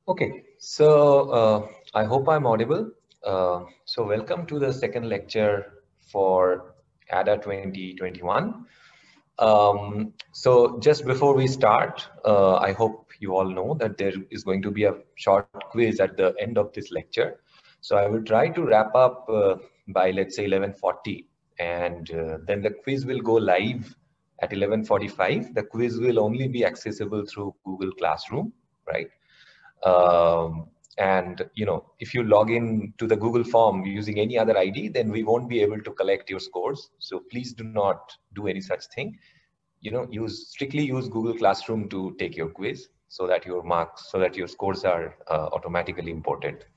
Okay, so I hope I'm audible. So welcome to the second lecture for ADA 2021. So just before we start, I hope you all know that there is going to be a short quiz at the end of this lecture. So I will try to wrap up by let's say 11:40, and then the quiz will go live at 11:45. The quiz will only be accessible through Google Classroom, right? And if you log in to the Google form using any other ID, then we won't be able to collect your scores. So please do not do any such thing. Strictly use Google Classroom to take your quiz so that your scores are automatically imported.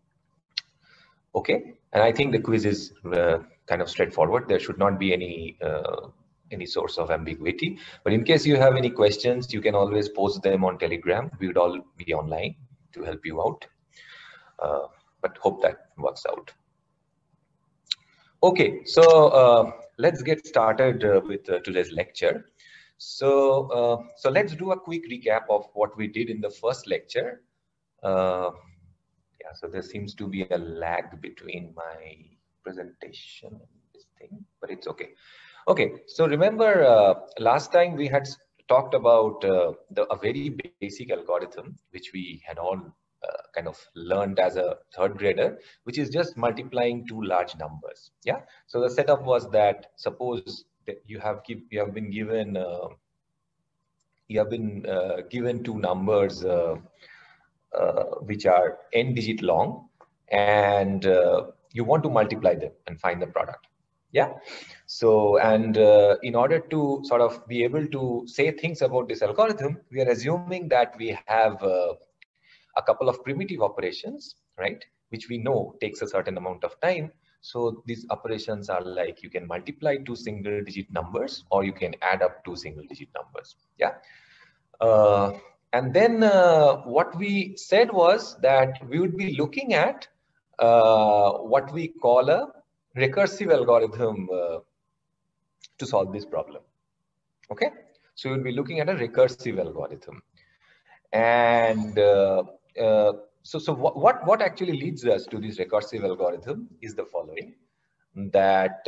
Okay, and I think the quiz is kind of straightforward. There should not be any source of ambiguity. But in case you have any questions, you can always post them on Telegram. We would all be online to help you out. But hope that works out. Okay, so let's get started with today's lecture. So let's do a quick recap of what we did in the first lecture. Yeah, so there seems to be a lag between my presentation and this thing, but it's okay. Okay, so remember last time we had talked about a very basic algorithm, which we had all kind of learned as a third grader, which is just multiplying two large numbers. Yeah. So the setup was that suppose that you have been given two numbers which are n digit long, and you want to multiply them and find the product. Yeah. So, and in order to sort of be able to say things about this algorithm, we are assuming that we have a couple of primitive operations, right, which we know takes a certain amount of time. So these operations are like you can multiply two single digit numbers or you can add up two single digit numbers. Yeah. And then what we said was that we would be looking at what we call a recursive algorithm to solve this problem. Okay, so we'll be looking at a recursive algorithm, and so what actually leads us to this recursive algorithm is the following: that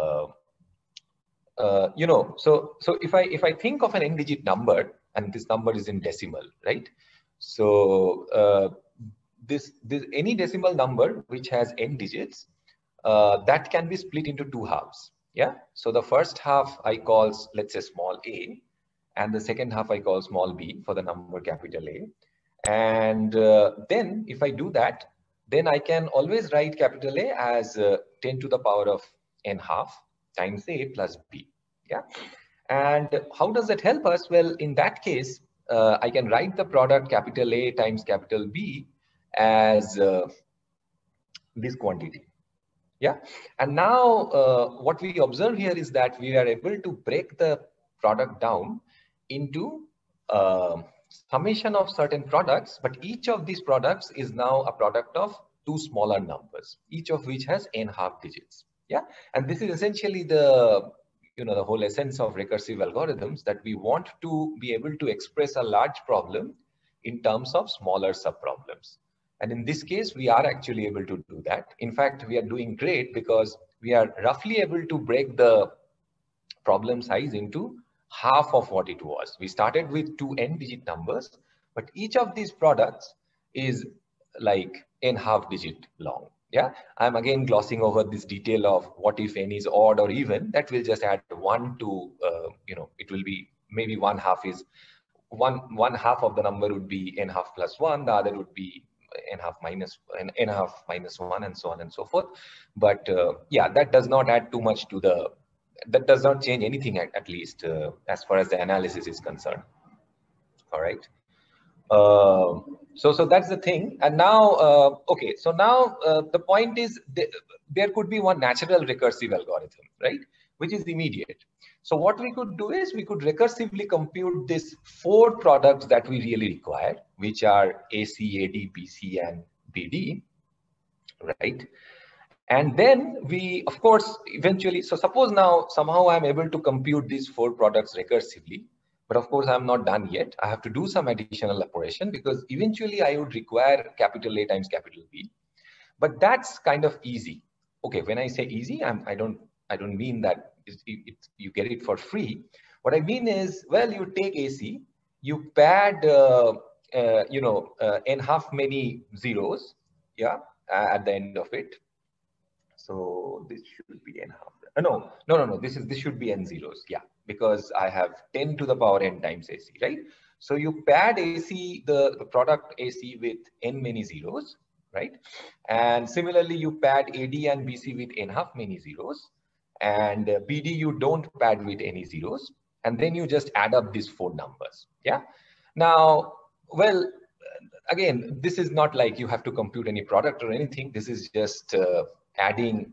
so if I think of an n-digit number, and this number is in decimal, right? So this any decimal number which has n digits, that can be split into two halves. Yeah. So the first half I call, let's say, small a, and the second half I call small b for the number capital A. And then if I do that, then I can always write capital A as 10 to the power of n half times A plus b. Yeah. And how does that help us? Well, in that case, I can write the product capital A times capital B as this quantity. Yeah. And now what we observe here is that we are able to break the product down into summation of certain products, but each of these products is now a product of two smaller numbers, each of which has n half digits. Yeah. And this is essentially the the whole essence of recursive algorithms, that we want to be able to express a large problem in terms of smaller subproblems. And in this case, we are actually able to do that. In fact, we are doing great because we are roughly able to break the problem size into half of what it was. We started with two n-digit numbers, but each of these products is like n half digit long. Yeah, I'm again glossing over this detail of what if n is odd or even. That will just add one to, it will be maybe one half is one half of the number would be n half plus one, the other would be n half minus one, and so on and so forth. But yeah, that does not add too much to that does not change anything at least as far as the analysis is concerned. All right. So that's the thing. And now, okay, so now the point is there could be one natural recursive algorithm, right, which is immediate. So what we could do is we could recursively compute these four products that we really require, which are AC, AD, BC, and BD, right? And then we, of course, eventually, so suppose now somehow I'm able to compute these four products recursively, But of course, I'm not done yet. I have to do some additional operation because eventually I would require capital A times capital B. But that's kind of easy. Okay, when I say easy, I don't mean that you get it for free. What I mean is, well, you take AC, you pad n half many zeros, yeah, at the end of it. So this should be n half. No. This should be n zeros, yeah, because I have 10 to the power n times AC, right? So you pad AC, the product AC with n many zeros, right? And similarly, you pad AD and BC with n half many zeros, and BD you don't pad with any zeros, and then you just add up these four numbers, yeah? Now, well, again, this is not like you have to compute any product or anything. This is just adding,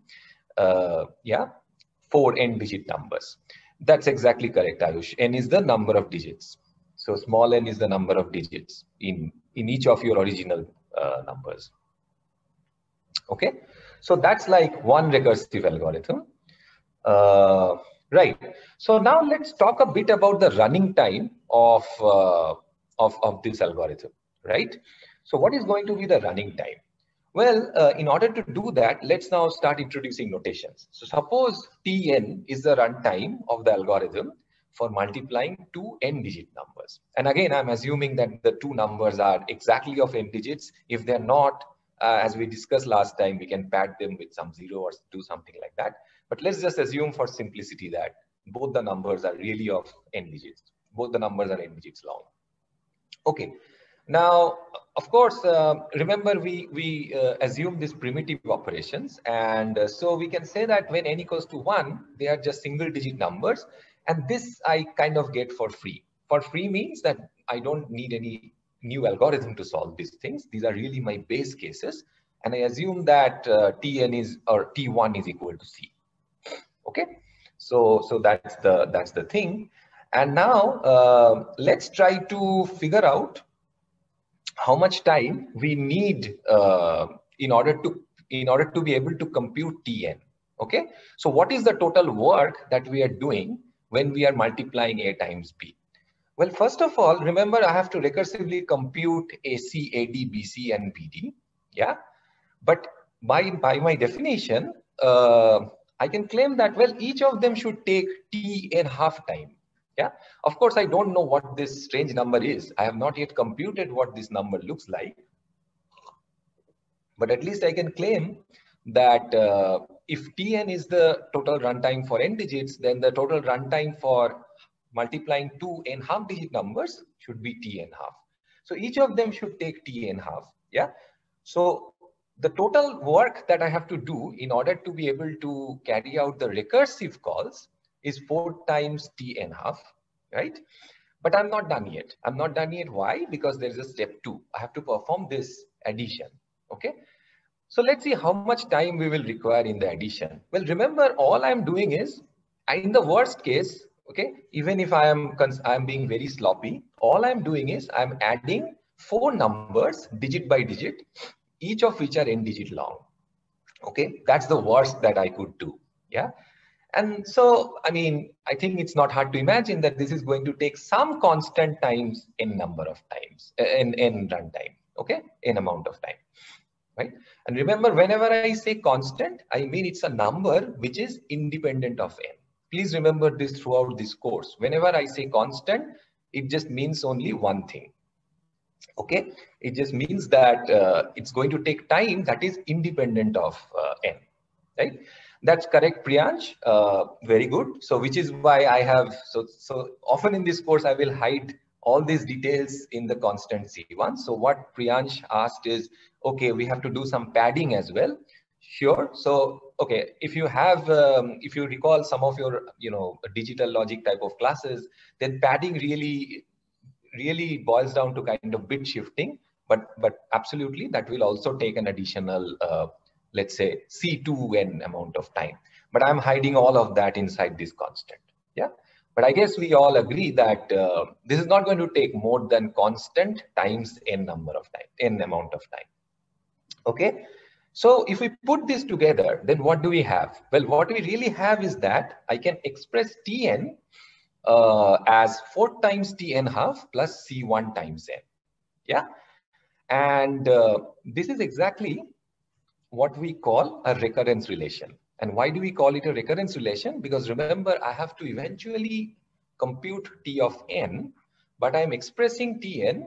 four n-digit numbers. That's exactly correct, Ayush. N is the number of digits. So small n is the number of digits in each of your original numbers. Okay, so that's like one recursive algorithm. Right. So now let's talk a bit about the running time of this algorithm, right? So what is going to be the running time? Well, in order to do that, let's now start introducing notations. So suppose Tn is the runtime of the algorithm for multiplying two n-digit numbers. And again, I'm assuming that the two numbers are exactly of n digits. If they're not, as we discussed last time, we can pad them with some zero or do something like that. But let's just assume for simplicity that both the numbers are really of n digits. Both the numbers are n digits long. Okay. Now, of course, remember we assume these primitive operations. And so we can say that when n equals to 1, they are just single digit numbers. And this I kind of get for free. For free means that I don't need any new algorithm to solve these things. These are really my base cases. And I assume that Tn is, or T1 is equal to C. Okay. So that's the thing. And now let's try to figure out how much time we need in order to be able to compute Tn. Okay, so what is the total work that we are doing when we are multiplying A times B? Well, first of all, remember I have to recursively compute AC, AD, BC, and BD. Yeah, but by my definition, I can claim that, well, each of them should take Tn half time. Yeah, of course, I don't know what this strange number is. I have not yet computed what this number looks like. But at least I can claim that if Tn is the total runtime for n digits, then the total runtime for multiplying two n half digit numbers should be Tn half. So each of them should take Tn half. Yeah. So the total work that I have to do in order to be able to carry out the recursive calls is 4 times Tn half, right? But I'm not done yet. I'm not done yet. Why? Because there is a step 2. I have to perform this addition. Okay. So let's see how much time we will require in the addition. Well, remember, all I'm doing is, in the worst case, okay, even if I'm being very sloppy, all I'm doing is I'm adding 4 numbers digit by digit, each of which are n digit long. Okay, that's the worst that I could do. Yeah. And so, I mean, I think it's not hard to imagine that this is going to take some constant times n number of times, n runtime, okay, n amount of time, right? And remember, whenever I say constant, I mean it's a number which is independent of n. Please remember this throughout this course. Whenever I say constant, it just means only one thing. Okay, it just means that it's going to take time that is independent of n, right? That's correct, Priyansh. Very good. So which is why I have, so often in this course, I will hide all these details in the constant C1. So what Priyansh asked is, okay, we have to do some padding as well. Sure. So, okay, if you have, if you recall some of your, digital logic type of classes, then padding really boils down to kind of bit shifting, but absolutely that will also take an additional, let's say C2n amount of time. But I'm hiding all of that inside this constant. Yeah. But I guess we all agree that this is not going to take more than constant times n number of time, n amount of time. Okay. So if we put this together, then what do we have? Well, what we really have is that I can express Tn as 4 times t_n½ plus c1 times n. Yeah, and this is exactly what we call a recurrence relation. And why do we call it a recurrence relation? Because remember, I have to eventually compute t of n, but I'm expressing tn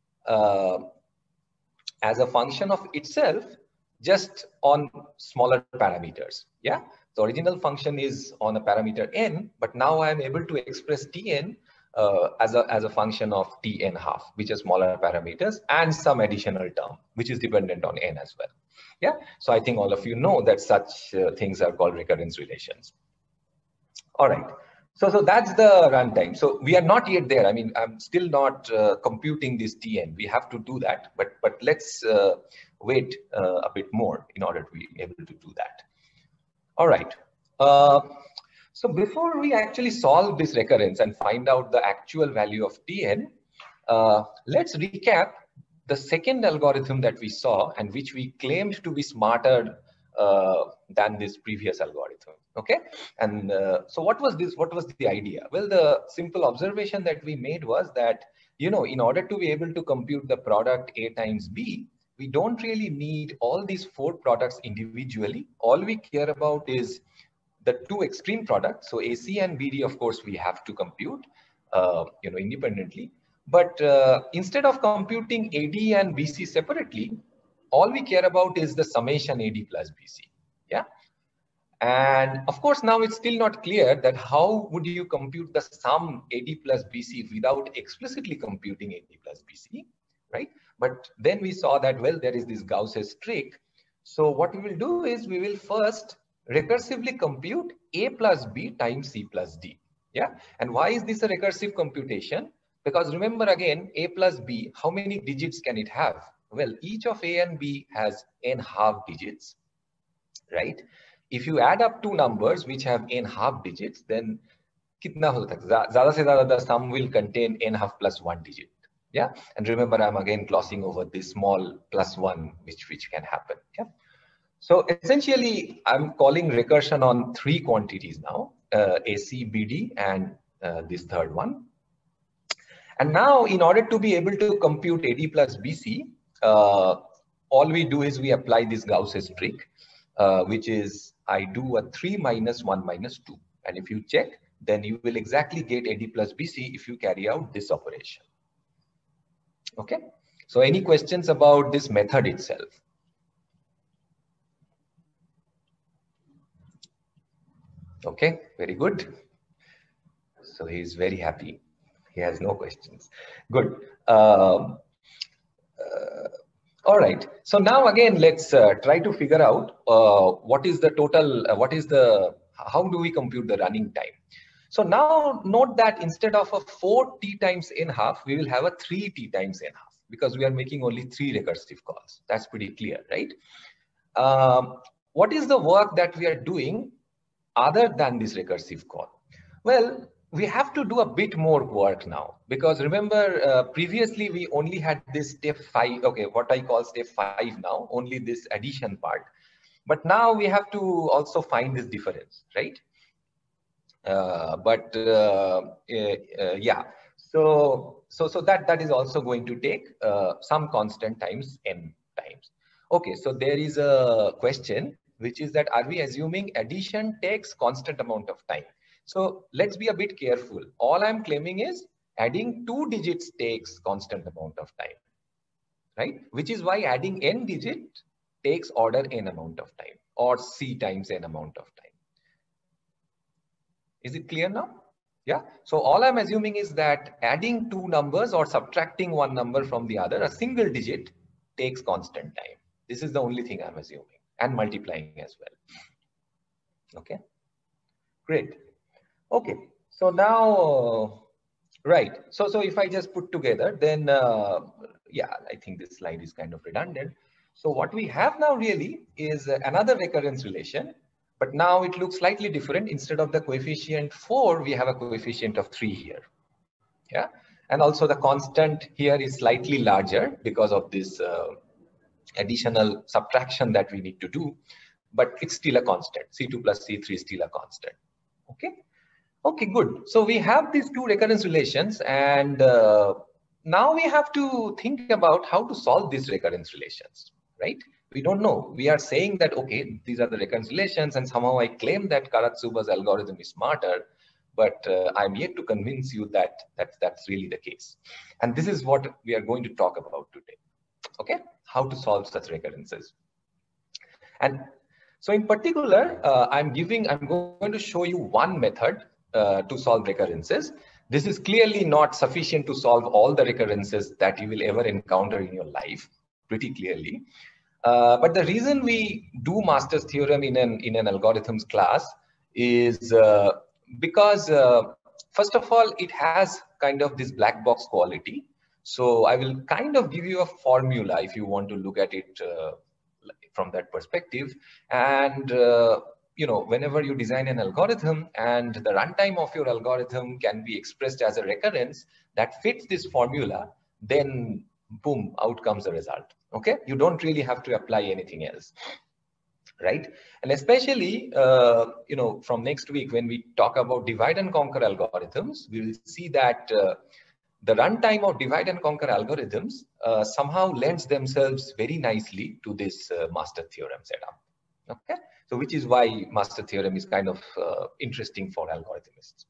as a function of itself just on smaller parameters. Yeah, the original function is on a parameter n, but now I'm able to express tn as a function of t_n½, which are smaller parameters, and some additional term which is dependent on n as well. Yeah, so I think all of you know that such things are called recurrence relations. All right. So that's the runtime. So we are not yet there. I mean, I'm still not computing this tn. We have to do that, but let's wait a bit more in order to be able to do that. All right. So before we actually solve this recurrence and find out the actual value of tn, let's recap the second algorithm that we saw and which we claimed to be smarter than this previous algorithm. Okay, and so what was this? What was the idea? Well, the simple observation that we made was that, you know, in order to be able to compute the product A times B, we don't really need all these 4 products individually. All we care about is the 2 extreme products. So AC and BD, of course, we have to compute, you know, independently. But instead of computing AD and BC separately, all we care about is the summation AD plus BC. Yeah. And of course, now it's still not clear that how would you compute the sum AD plus BC without explicitly computing AD plus BC, right? But then we saw that, well, there is this Gauss's trick. So what we will do is we will first recursively compute A plus B times C plus D. Yeah. And why is this a recursive computation? Because remember again, A plus B, how many digits can it have? Well, each of A and B has n½ digits, right? If you add up 2 numbers which have n½ digits, then kitna ho sakta? Zyada se zyada the sum will contain n½ plus 1 digit. Yeah, and remember, I'm again glossing over this small plus 1 which can happen. Yeah. So essentially, I'm calling recursion on 3 quantities now: AC, BD, and this third one. And now, in order to be able to compute AD plus BC, all we do is we apply this Gauss's trick, which is I do a 3 minus 1 minus 2. And if you check, then you will exactly get AD plus BC if you carry out this operation. Okay. So any questions about this method itself? Okay, very good. So he is very happy. He has no questions. Good. All right. So now again, let's try to figure out what is the total, how do we compute the running time? So now note that instead of a 4t times n½ we will have a 3t times n½ because we are making only 3 recursive calls. That's pretty clear, right? What is the work that we are doing other than this recursive call? Well, we have to do a bit more work now, because remember previously we only had this step 5, okay, what I call step 5 now, only this addition part. But now we have to also find this difference, right? Yeah, so that is also going to take some constant times n times. Okay, so there is a question, which is that are we assuming addition takes constant amount of time? So let's be a bit careful. All I'm claiming is adding 2 digits takes constant amount of time, right? Which is why adding n digit takes order n amount of time, or c times n amount of time. Is it clear now? Yeah. So all I'm assuming is that adding 2 numbers or subtracting 1 number from the other, a single digit, takes constant time. This is the only thing I'm assuming, and multiplying as well. Okay. Great. Okay. So now, right. So if I just put together, then yeah, I think this slide is kind of redundant. So what we have now really is another recurrence relation. But now it looks slightly different. Instead of the coefficient 4, we have a coefficient of 3 here. Yeah. And also the constant here is slightly larger because of this additional subtraction that we need to do. But it's still a constant. C2 plus C3 is still a constant. Okay. Okay, good. So we have these two recurrence relations, and now we have to think about how to solve these recurrence relations, right? We don't know. We are saying that, okay, these are the recurrence relations, and somehow I claim that Karatsuba's algorithm is smarter, but I'm yet to convince you that that's really the case. And this is what we are going to talk about today, okay? How to solve such recurrences. And so in particular, I'm going to show you one method to solve recurrences. This is clearly not sufficient to solve all the recurrences that you will ever encounter in your life, pretty clearly. But the reason we do Master's theorem in an algorithms class is because, first of all, it has kind of this black box quality. So I will kind of give you a formula if you want to look at it from that perspective. And whenever you design an algorithm and the runtime of your algorithm can be expressed as a recurrence that fits this formula, then boom, out comes the result. Okay, you don't really have to apply anything else, right? And especially from next week when we talk about divide and conquer algorithms, we will see that the runtime of divide and conquer algorithms somehow lends themselves very nicely to this master theorem setup. Okay, so which is why master theorem is kind of interesting for algorithmists.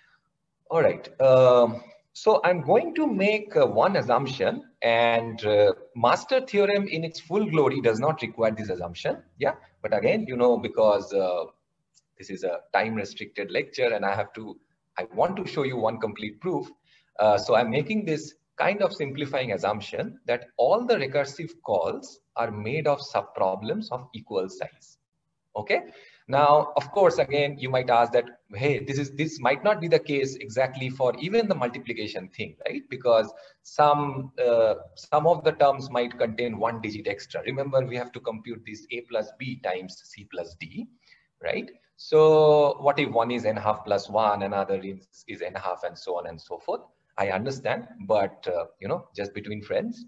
All right. So I'm going to make one assumption, and master theorem in its full glory does not require this assumption. Yeah, but again, because this is a time restricted lecture and I want to show you one complete proof. So I'm making this kind of simplifying assumption that all the recursive calls are made of subproblems of equal size. Okay. Now, of course, again, you might ask that, hey, this might not be the case exactly for even the multiplication thing, right? Because some of the terms might contain one digit extra. Remember, we have to compute this a plus b times c plus d, right? So what if one is n half plus one, another is n half, and so on and so forth? I understand, but just between friends,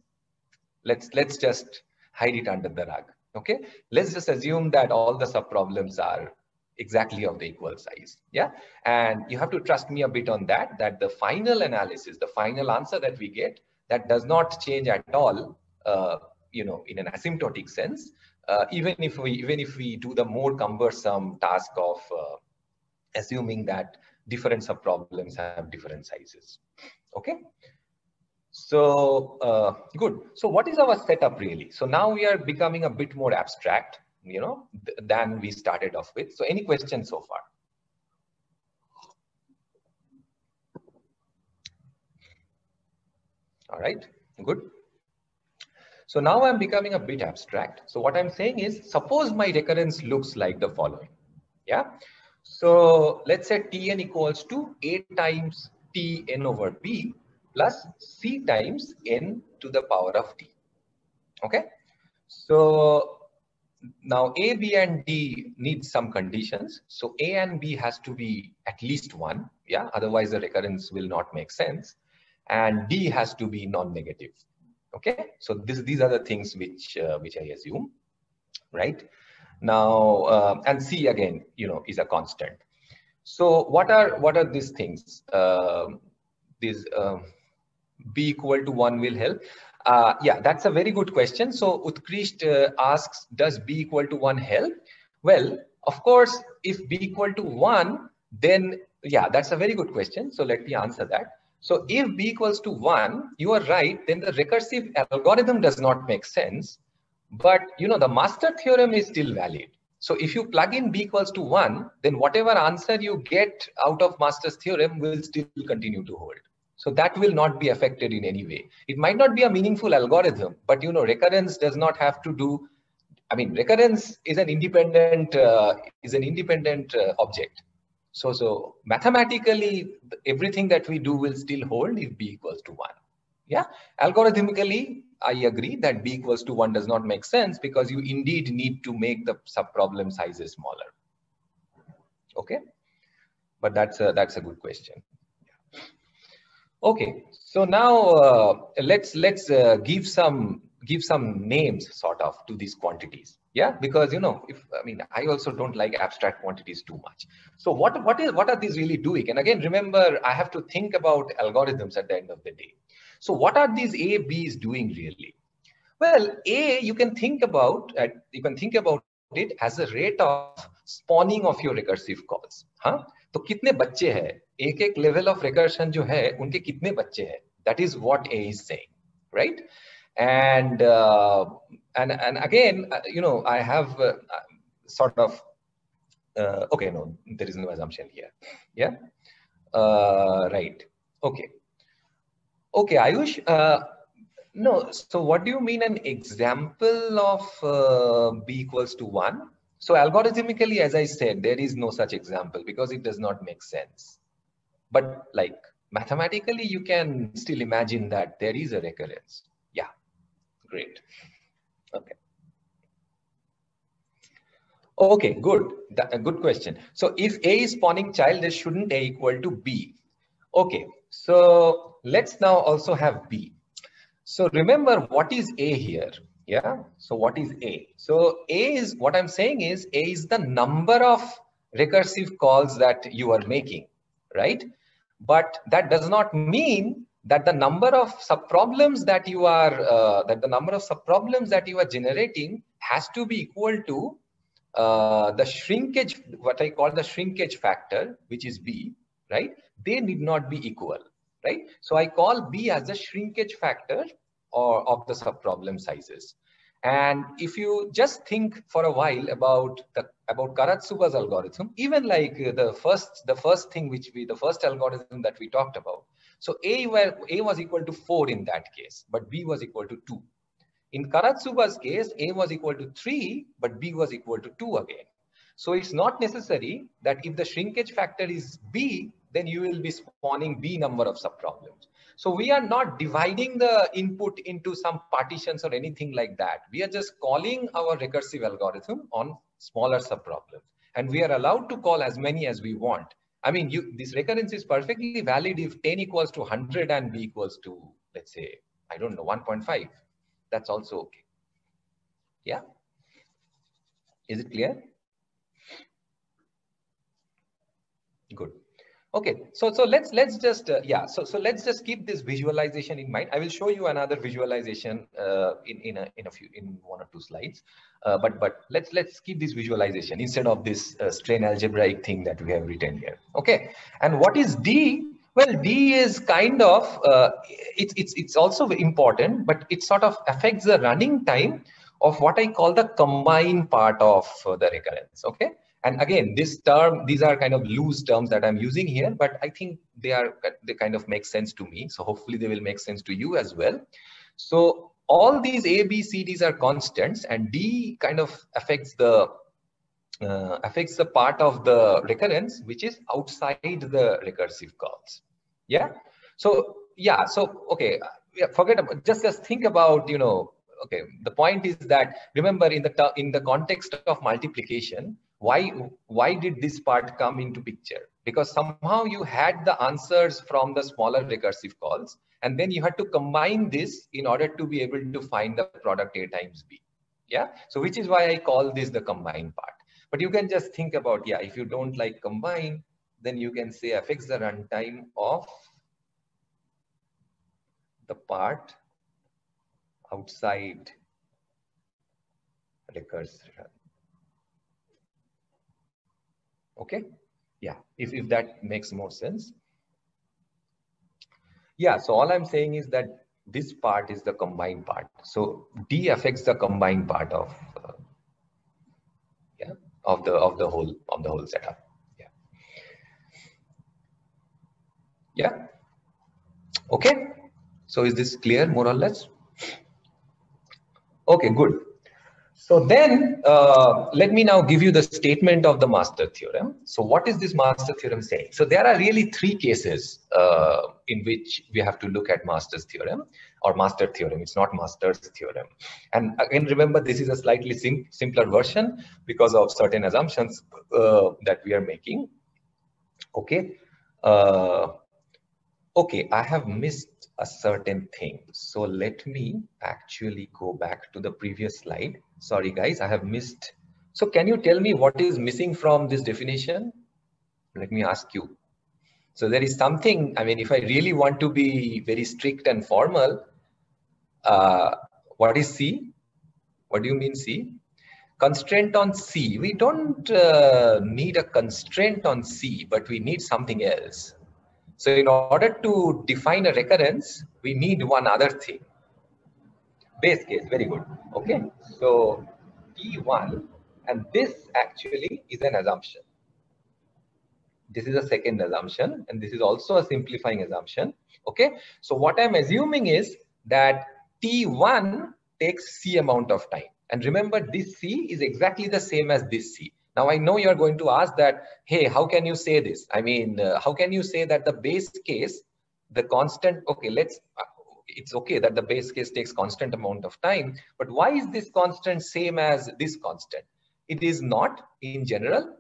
let's just hide it under the rug. Okay, let's just assume that all the subproblems are exactly of the equal size. Yeah, and you have to trust me a bit on that the final analysis, the final answer that we get, that does not change at all, in an asymptotic sense, even if we do the more cumbersome task of assuming that different subproblems have different sizes. Okay. So good. So what is our setup really? So now we are becoming a bit more abstract, than we started off with. So any questions so far? All right, good. So now I'm becoming a bit abstract. So what I'm saying is, suppose my recurrence looks like the following. Yeah. So let's say Tn equals to a times Tn over b plus c times n to the power of d. Okay. So now A, B, and D need some conditions. So A and B has to be at least 1. Yeah. Otherwise, the recurrence will not make sense. And D has to be non-negative. Okay. So these are the things which I assume, right? Now, and C again, is a constant. So what are these things? These B equal to 1 will help. Yeah, that's a very good question. So Utkrisht asks, does B equal to 1 help? Well, of course, if B equal to 1, then yeah, that's a very good question. So let me answer that. So if B equals to 1, you are right, then the recursive algorithm does not make sense. But the master theorem is still valid. So if you plug in B equals to 1, then whatever answer you get out of master's theorem will still continue to hold. So that will not be affected in any way. It might not be a meaningful algorithm, but recurrence does not have to do. I mean, recurrence is an independent object. So mathematically, everything that we do will still hold if B equals to 1. Yeah. Algorithmically, I agree that B equals to 1 does not make sense because you indeed need to make the subproblem sizes smaller. Okay. But that's a good question. Okay, so now let's give some names sort of to these quantities. Yeah, because I also don't like abstract quantities too much. So what are these really doing? And again, remember, I have to think about algorithms at the end of the day. So what are these A, B's doing really? Well, A, you can think about it as a rate of spawning of your recursive calls. हाँ, तो कितने बच्चे हैं, एक level of recursion जो है, उनके कितने बच्चे हैं? That is what A is saying, right? And again, I have sort of okay, no, there is no assumption here. Yeah, right. Okay, Ayush. No, so what do you mean an example of B equals to 1? So algorithmically, as I said, there is no such example because it does not make sense. But like mathematically, you can still imagine that there is a recurrence. Yeah, great. Okay. Okay, good. A good question. So if A is spawning child, then shouldn't A equal to B? Okay, so let's now also have B. So remember, what is A here? Yeah, so what is A? So A is, what I'm saying is, A is the number of recursive calls that you are making, right? But that does not mean that the number of subproblems that you are, generating has to be equal to the shrinkage, what I call the shrinkage factor, which is B, right? They need not be equal, right? So I call B as the shrinkage factor or of the subproblem sizes. And if you just think for a while about Karatsuba's algorithm, even like the first algorithm that we talked about. So A was equal to 4 in that case, but B was equal to 2. In Karatsuba's case, A was equal to 3, but B was equal to 2 again. So it's not necessary that if the shrinkage factor is B, then you will be spawning B number of subproblems. So we are not dividing the input into some partitions or anything like that. We are just calling our recursive algorithm on smaller subproblems. And we are allowed to call as many as we want. I mean, this recurrence is perfectly valid if 10 equals to 100 and B equals to, let's say, I don't know, 1.5. That's also okay. Yeah. Is it clear? Good. Okay. So let's just So let's just keep this visualization in mind. I will show you another visualization in one or two slides. But let's keep this visualization instead of this strain algebraic thing that we have written here. Okay. And what is D? Well, D is kind of it's also important, but it sort of affects the running time of what I call the combined part of the recurrence. Okay. And again, these are kind of loose terms that I'm using here, but I think they kind of make sense to me. So hopefully they will make sense to you as well. So all these A, B, C, Ds are constants, and D kind of affects the part of the recurrence which is outside the recursive calls. Yeah. So yeah. So okay. Forget about, just think about, okay. The point is that, remember, in the context of multiplication, why did this part come into picture? Because somehow you had the answers from the smaller recursive calls, and then you had to combine this in order to be able to find the product A times B. Yeah. So which is why I call this the combined part. But you can just think about, yeah, if you don't like combine, then you can say affects the runtime of the part outside recursion. Okay. Yeah. If that makes more sense. Yeah. So all I'm saying is that this part is the combined part. So D affects the combined part of of the whole setup. Yeah. Yeah. Okay. So is this clear more or less? Okay, good. So then let me now give you the statement of the master theorem. So what is this master theorem saying? So there are really three cases in which we have to look at master's theorem or master theorem. It's not master's theorem. And again, remember, this is a slightly simpler version because of certain assumptions that we are making. Okay. Okay, I have missed a certain thing. So let me actually go back to the previous slide. Sorry, guys, I have missed. So can you tell me what is missing from this definition? Let me ask you. So there is something, I mean, if I really want to be very strict and formal, what is C? What do you mean C? Constraint on C. We don't need a constraint on C, but we need something else. So in order to define a recurrence, we need one other thing. Base case, very good. Okay, so T1, and this actually is an assumption. This is a second assumption, and this is also a simplifying assumption. Okay, so what I'm assuming is that T1 takes C amount of time. And remember, this C is exactly the same as this C. Now, I know you're going to ask that, hey, how can you say this? I mean, how can you say that the base case, the constant, okay, it's okay that the base case takes constant amount of time, but why is this constant same as this constant? It is not in general.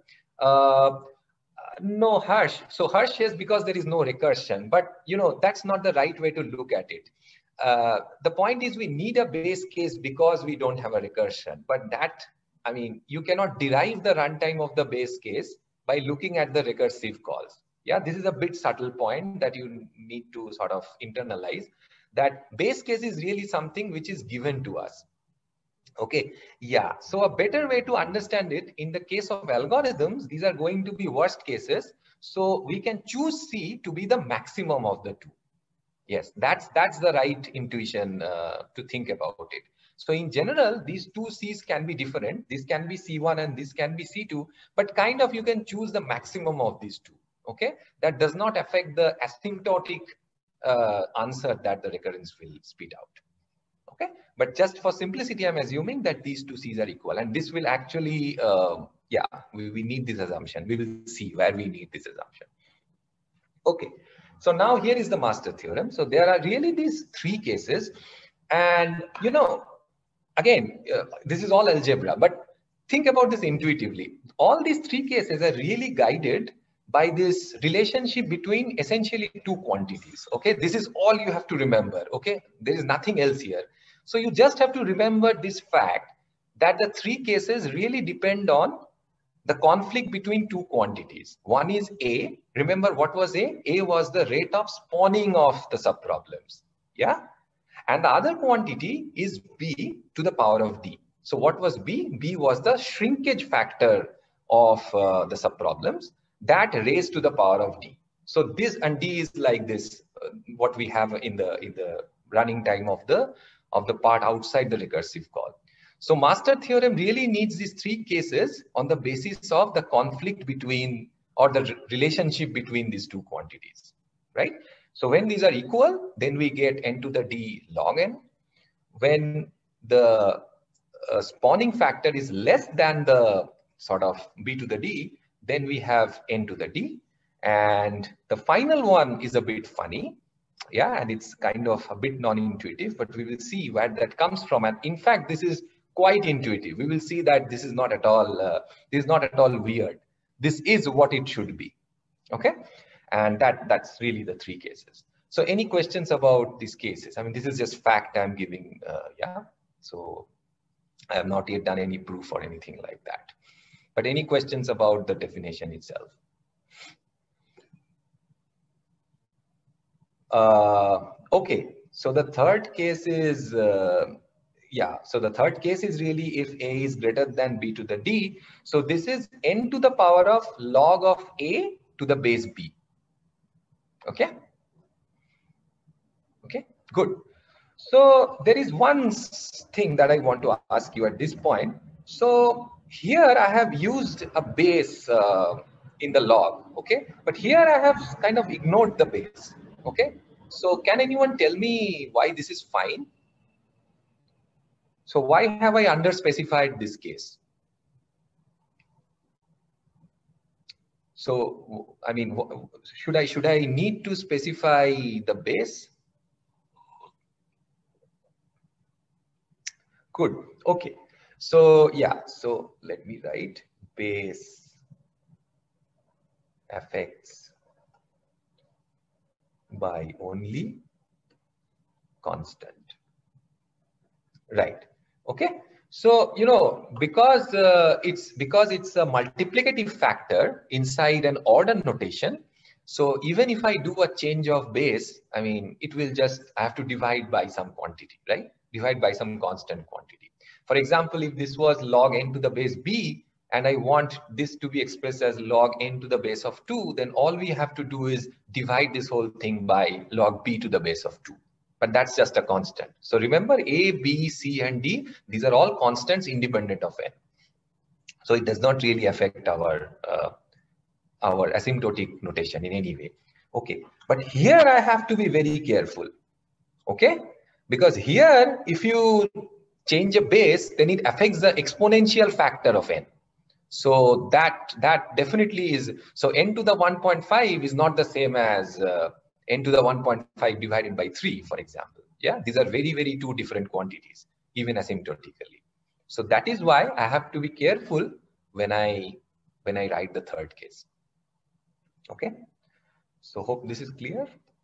No, Harsh. So Harsh says because there is no recursion, but that's not the right way to look at it. The point is we need a base case because we don't have a recursion, but that, I mean, you cannot derive the runtime of the base case by looking at the recursive calls. Yeah, this is a bit subtle point that you need to sort of internalize, that base case is really something which is given to us. Okay, yeah. So a better way to understand it, in the case of algorithms, these are going to be worst cases. So we can choose C to be the maximum of the two. Yes, that's the right intuition to think about it. So in general, these two C's can be different. This can be C1 and this can be C2, but kind of you can choose the maximum of these two. Okay, that does not affect the asymptotic answer that the recurrence will spit out. Okay, but just for simplicity, I'm assuming that these two C's are equal, and this will actually, yeah, we need this assumption. We will see where we need this assumption. Okay, so now here is the master theorem. So there are really these three cases, and again, this is all algebra, but think about this intuitively. All these three cases are really guided by this relationship between essentially two quantities. Okay, this is all you have to remember. Okay, there is nothing else here. So you just have to remember this fact that the three cases really depend on the conflict between two quantities. One is A. Remember what was A? A was the rate of spawning of the subproblems. Yeah. And the other quantity is B to the power of D. So what was B? B was the shrinkage factor of the subproblems that raised to the power of D. So this and D is like this, what we have in the running time of the part outside the recursive call. So master theorem really needs these three cases on the basis of the conflict between, or the relationship between these two quantities, right? So when these are equal, then we get n to the D log n. When the spawning factor is less than the sort of B to the D, then we have n to the D. And the final one is a bit funny. Yeah, and it's kind of a bit non-intuitive, but we will see where that comes from. And in fact, this is quite intuitive. We will see that this is not at all weird. This is what it should be. Okay, and that's really the three cases. So any questions about these cases? I mean, this is just fact I'm giving. Yeah, so I have not yet done any proof or anything like that. But any questions about the definition itself? Okay, so the third case is, yeah, so the third case is really if A is greater than B to the D. So this is n to the power of log of A to the base B. Okay. Okay, good. So there is one thing that I want to ask you at this point. So here I have used a base in the log, okay? But here I have kind of ignored the base, okay? So can anyone tell me why this is fine? So why have I underspecified this case? So, I mean, should I need to specify the base? Good. Okay. So yeah, so let me write base affects by only constant. Right. Okay. So, you know, because it's a multiplicative factor inside an order notation. So even if I do a change of base, I mean, it will just, I have to divide by some quantity, right? Divide by some constant quantity. For example, if this was log n to the base b, and I want this to be expressed as log n to the base of 2, then all we have to do is divide this whole thing by log b to the base of 2. But that's just a constant. So remember, A, B, C, and D, these are all constants independent of n. So it does not really affect our asymptotic notation in any way. Okay, but here I have to be very careful. Okay, because here, if you change a base, then it affects the exponential factor of n. So that definitely is, so n to the 1.5 is not the same as n to the 1.5 divided by 3, for example. Yeah, these are very, very two different quantities, even asymptotically. So that is why I have to be careful when I write the third case. Okay, so hope this is clear.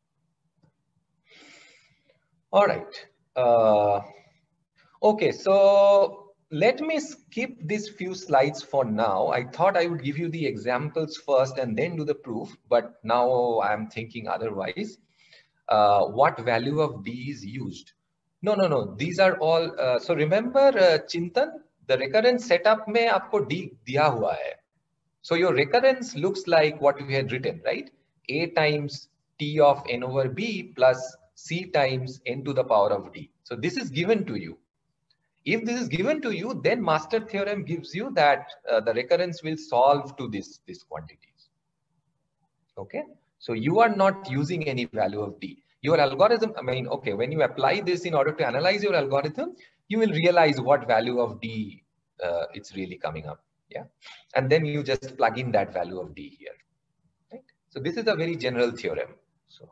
All right. Okay, so let me skip these few slides for now. I thought I would give you the examples first and then do the proof, but now I'm thinking otherwise. What value of D is used? No. These are all. So remember, Chintan, the recurrence setup में आपको D दिया हुआ है. So your recurrence looks like what we had written, right? A times T of n over B plus C times n to the power of D. So this is given to you. If this is given to you, then master theorem gives you that the recurrence will solve to these quantities. Okay, so you are not using any value of D. Your algorithm, I mean, okay, when you apply this in order to analyze your algorithm, you will realize what value of D it's really coming up. Yeah, and then you just plug in that value of D here. Right? So this is a very general theorem. So.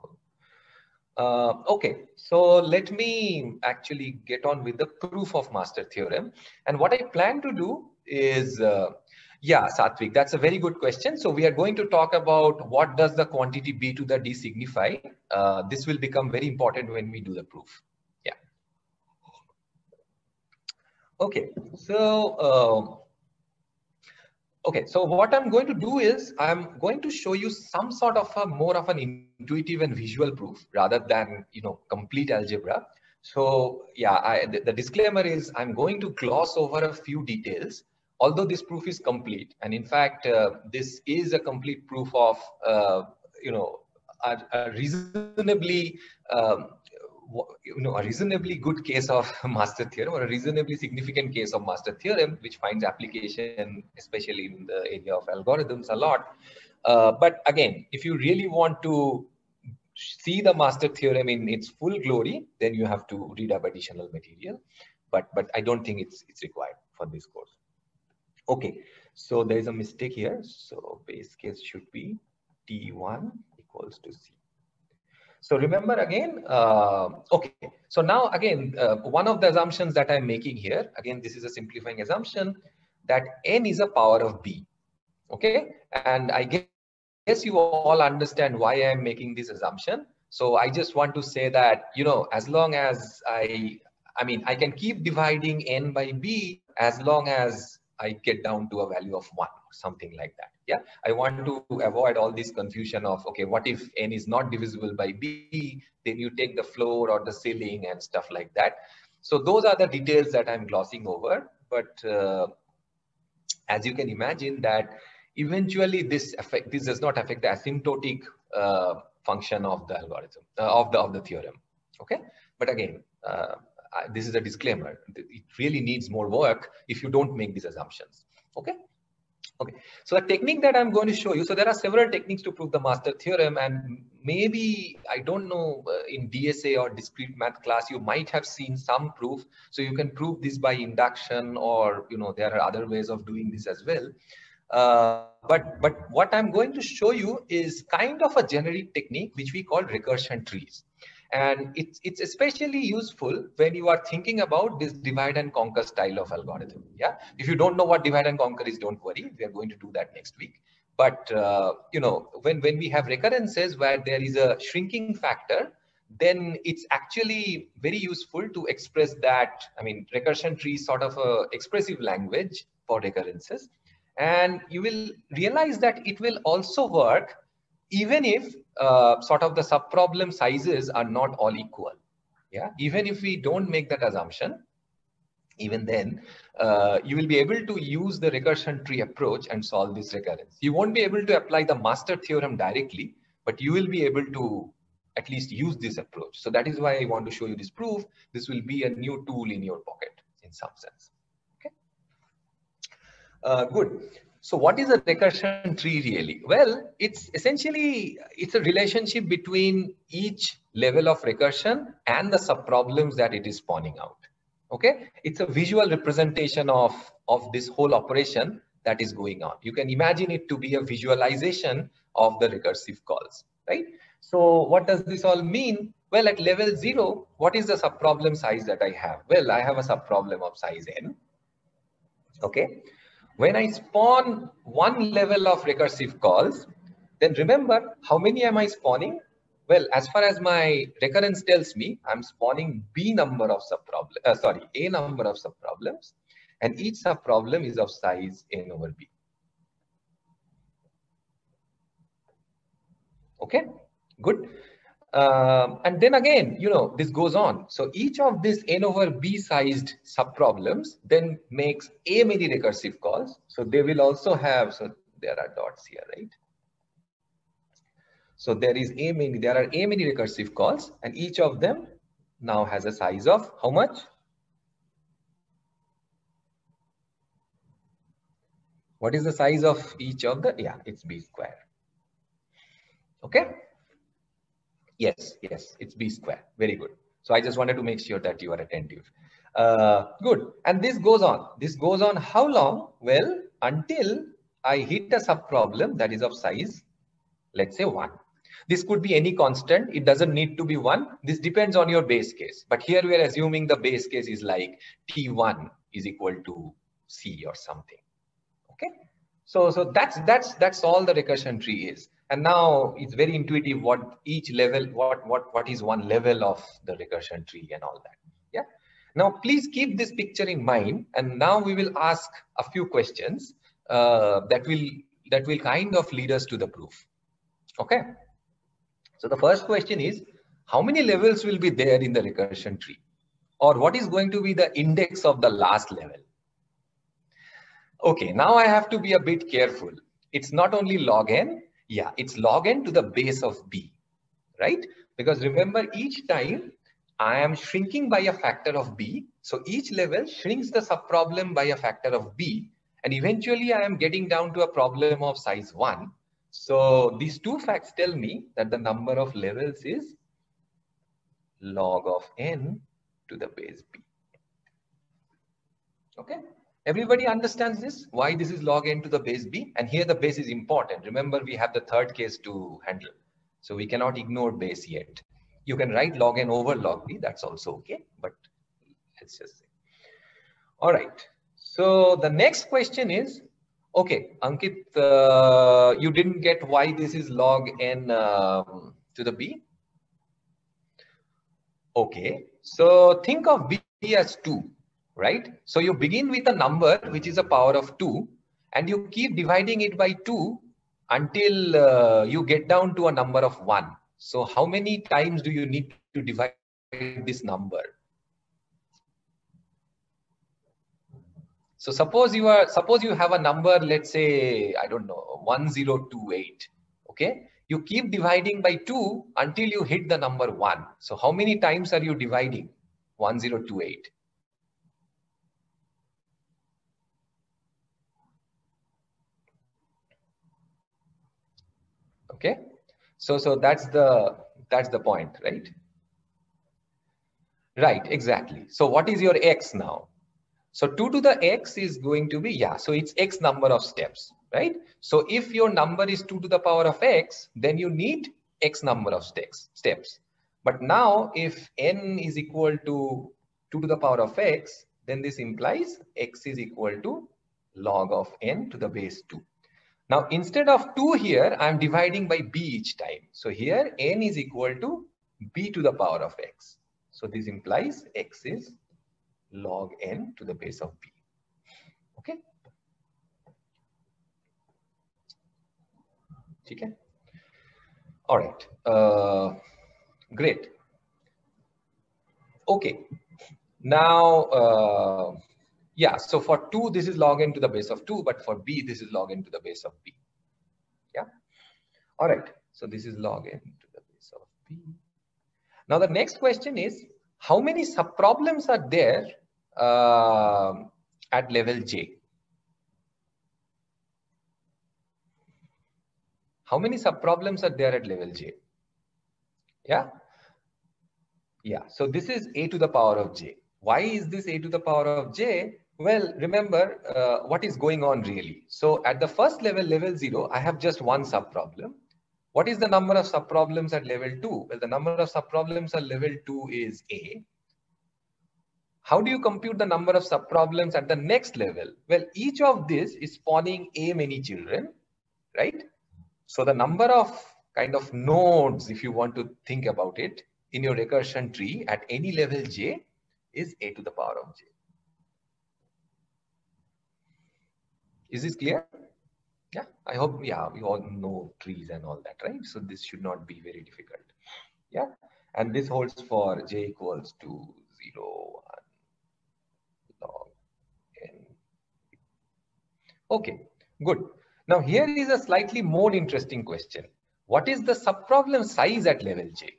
Okay, so let me actually get on with the proof of master theorem. And what I plan to do is, yeah, Satvik, that's a very good question. So we are going to talk about what does the quantity B to the D signify. This will become very important when we do the proof. Yeah. Okay, so okay, so what I'm going to do is I'm going to show you some sort of a more of an intuitive and visual proof rather than, you know, complete algebra. So yeah, the disclaimer is I'm going to gloss over a few details, although this proof is complete. And in fact, this is a complete proof of, you know, a reasonably, a reasonably good case of master theorem, or a reasonably significant case of master theorem, which finds application, especially in the area of algorithms a lot. But again, if you really want to see the master theorem in its full glory, then you have to read up additional material. But I don't think it's required for this course. Okay, so there is a mistake here. So base case should be T1 equals to C. So remember again, okay, so now again, one of the assumptions that I'm making here, again, this is a simplifying assumption that n is a power of B, okay? And I guess you all understand why I'm making this assumption. So I just want to say that, you know, as long as I mean, I can keep dividing n by B as long as I get down to a value of 1 or something like that. Yeah, I want to avoid all this confusion of, okay, what if n is not divisible by B? Then you take the floor or the ceiling and stuff like that. So those are the details that I'm glossing over. But as you can imagine that eventually this does not affect the asymptotic function of the algorithm, of the theorem. Okay, but again, this is a disclaimer. It really needs more work if you don't make these assumptions. Okay. Okay, so the technique that I'm going to show you, so there are several techniques to prove the master theorem, and maybe, I don't know, in DSA or discrete math class, you might have seen some proof. So you can prove this by induction, or, you know, there are other ways of doing this as well. But what I'm going to show you is kind of a generic technique, which we call recursion trees. And it's especially useful when you are thinking about this divide and conquer style of algorithm. Yeah, if you don't know what divide and conquer is, don't worry, we are going to do that next week. But when we have recurrences where there is a shrinking factor, then it's actually very useful to express that. I mean, recursion tree is sort of a expressive language for recurrences. And you will realize that it will also work even if sort of the subproblem sizes are not all equal. Yeah, even if we don't make that assumption, even then, you will be able to use the recursion tree approach and solve this recurrence. You won't be able to apply the master theorem directly, but you will be able to at least use this approach. So that is why I want to show you this proof. This will be a new tool in your pocket in some sense. Okay. Good. So what is a recursion tree really? Well, it's essentially, it's a relationship between each level of recursion and the subproblems that it is spawning out. Okay, it's a visual representation of this whole operation that is going on. You can imagine it to be a visualization of the recursive calls, right? So what does this all mean? Well, at level 0, what is the subproblem size that I have? Well, I have a subproblem of size n. Okay, when I spawn one level of recursive calls, then remember, how many am I spawning? Well, as far as my recurrence tells me, I'm spawning a number of subproblems, and each subproblem is of size n over b. Okay, good. And then again, this goes on. So each of these n over b sized subproblems then makes a many recursive calls. So they will also have, so there are dots here, right? So there are a many recursive calls, and each of them now has a size of how much? What is the size of each of the? Yeah, it's b square. Okay. Yes, it's b square. Very good. So I just wanted to make sure that you are attentive. Good. And this goes on. This goes on how long? Well, until I hit a subproblem that is of size, let's say 1. This could be any constant. It doesn't need to be 1. This depends on your base case. But here we are assuming the base case is like T1 is equal to C or something. Okay. So that's all the recursion tree is. And now it's very intuitive what each level, what is one level of the recursion tree and all that. Yeah. Now please keep this picture in mind, and now we will ask a few questions that will kind of lead us to the proof. Okay. So the first question is, how many levels will be there in the recursion tree? Or what is going to be the index of the last level? Okay, now I have to be a bit careful. It's not only log n, yeah, it's log n to the base of b, right? Because remember, each time I am shrinking by a factor of b, so each level shrinks the subproblem by a factor of b, and eventually I am getting down to a problem of size 1. So these two facts tell me that the number of levels is log of n to the base b. Okay. Everybody understands this, why this is log n to the base b, and here the base is important. Remember, we have the third case to handle, so we cannot ignore base yet. You can write log n over log b, that's also okay, but let's just say. All right, so the next question is, okay, Ankit, you didn't get why this is log n to the b? Okay, so think of b as 2. Right? So you begin with a number which is a power of 2, and you keep dividing it by 2 until you get down to a number of 1. So how many times do you need to divide this number? So suppose you have a number, let's say, I don't know, 1028. Okay? You keep dividing by 2 until you hit the number 1. So how many times are you dividing 1028? Okay, so that's the point, right? Right, exactly. So what is your x now? So 2 to the x is going to be, yeah, so it's x number of steps, right? So if your number is 2 to the power of x, then you need x number of steps. But now if n is equal to 2 to the power of x, then this implies x is equal to log of n to the base 2. Now, instead of 2 here, I'm dividing by b each time. So here n is equal to b to the power of x. So this implies x is log n to the base of b. Okay. Okay. All right. Great. Okay. Now, yeah, so for 2, this is log n to the base of 2, but for b, this is log n to the base of b. Yeah. All right. So this is log n to the base of b. Now, the next question is, how many subproblems are there at level j? How many subproblems are there at level j? Yeah. Yeah. So this is a to the power of j. Why is this a to the power of j? Well, remember what is going on really. So at the first level, level 0, I have just one subproblem. What is the number of subproblems at level 2? Well, the number of subproblems at level 2 is a. How do you compute the number of subproblems at the next level? Well, each of this is spawning a many children, right? So the number of kind of nodes, if you want to think about it, in your recursion tree at any level j is a to the power of j. Is this clear? Yeah, I hope, yeah, we all know trees and all that, right? So this should not be very difficult. Yeah, and this holds for j equals to 0, 1 log n. Okay, good. Now here is a slightly more interesting question. What is the subproblem size at level j?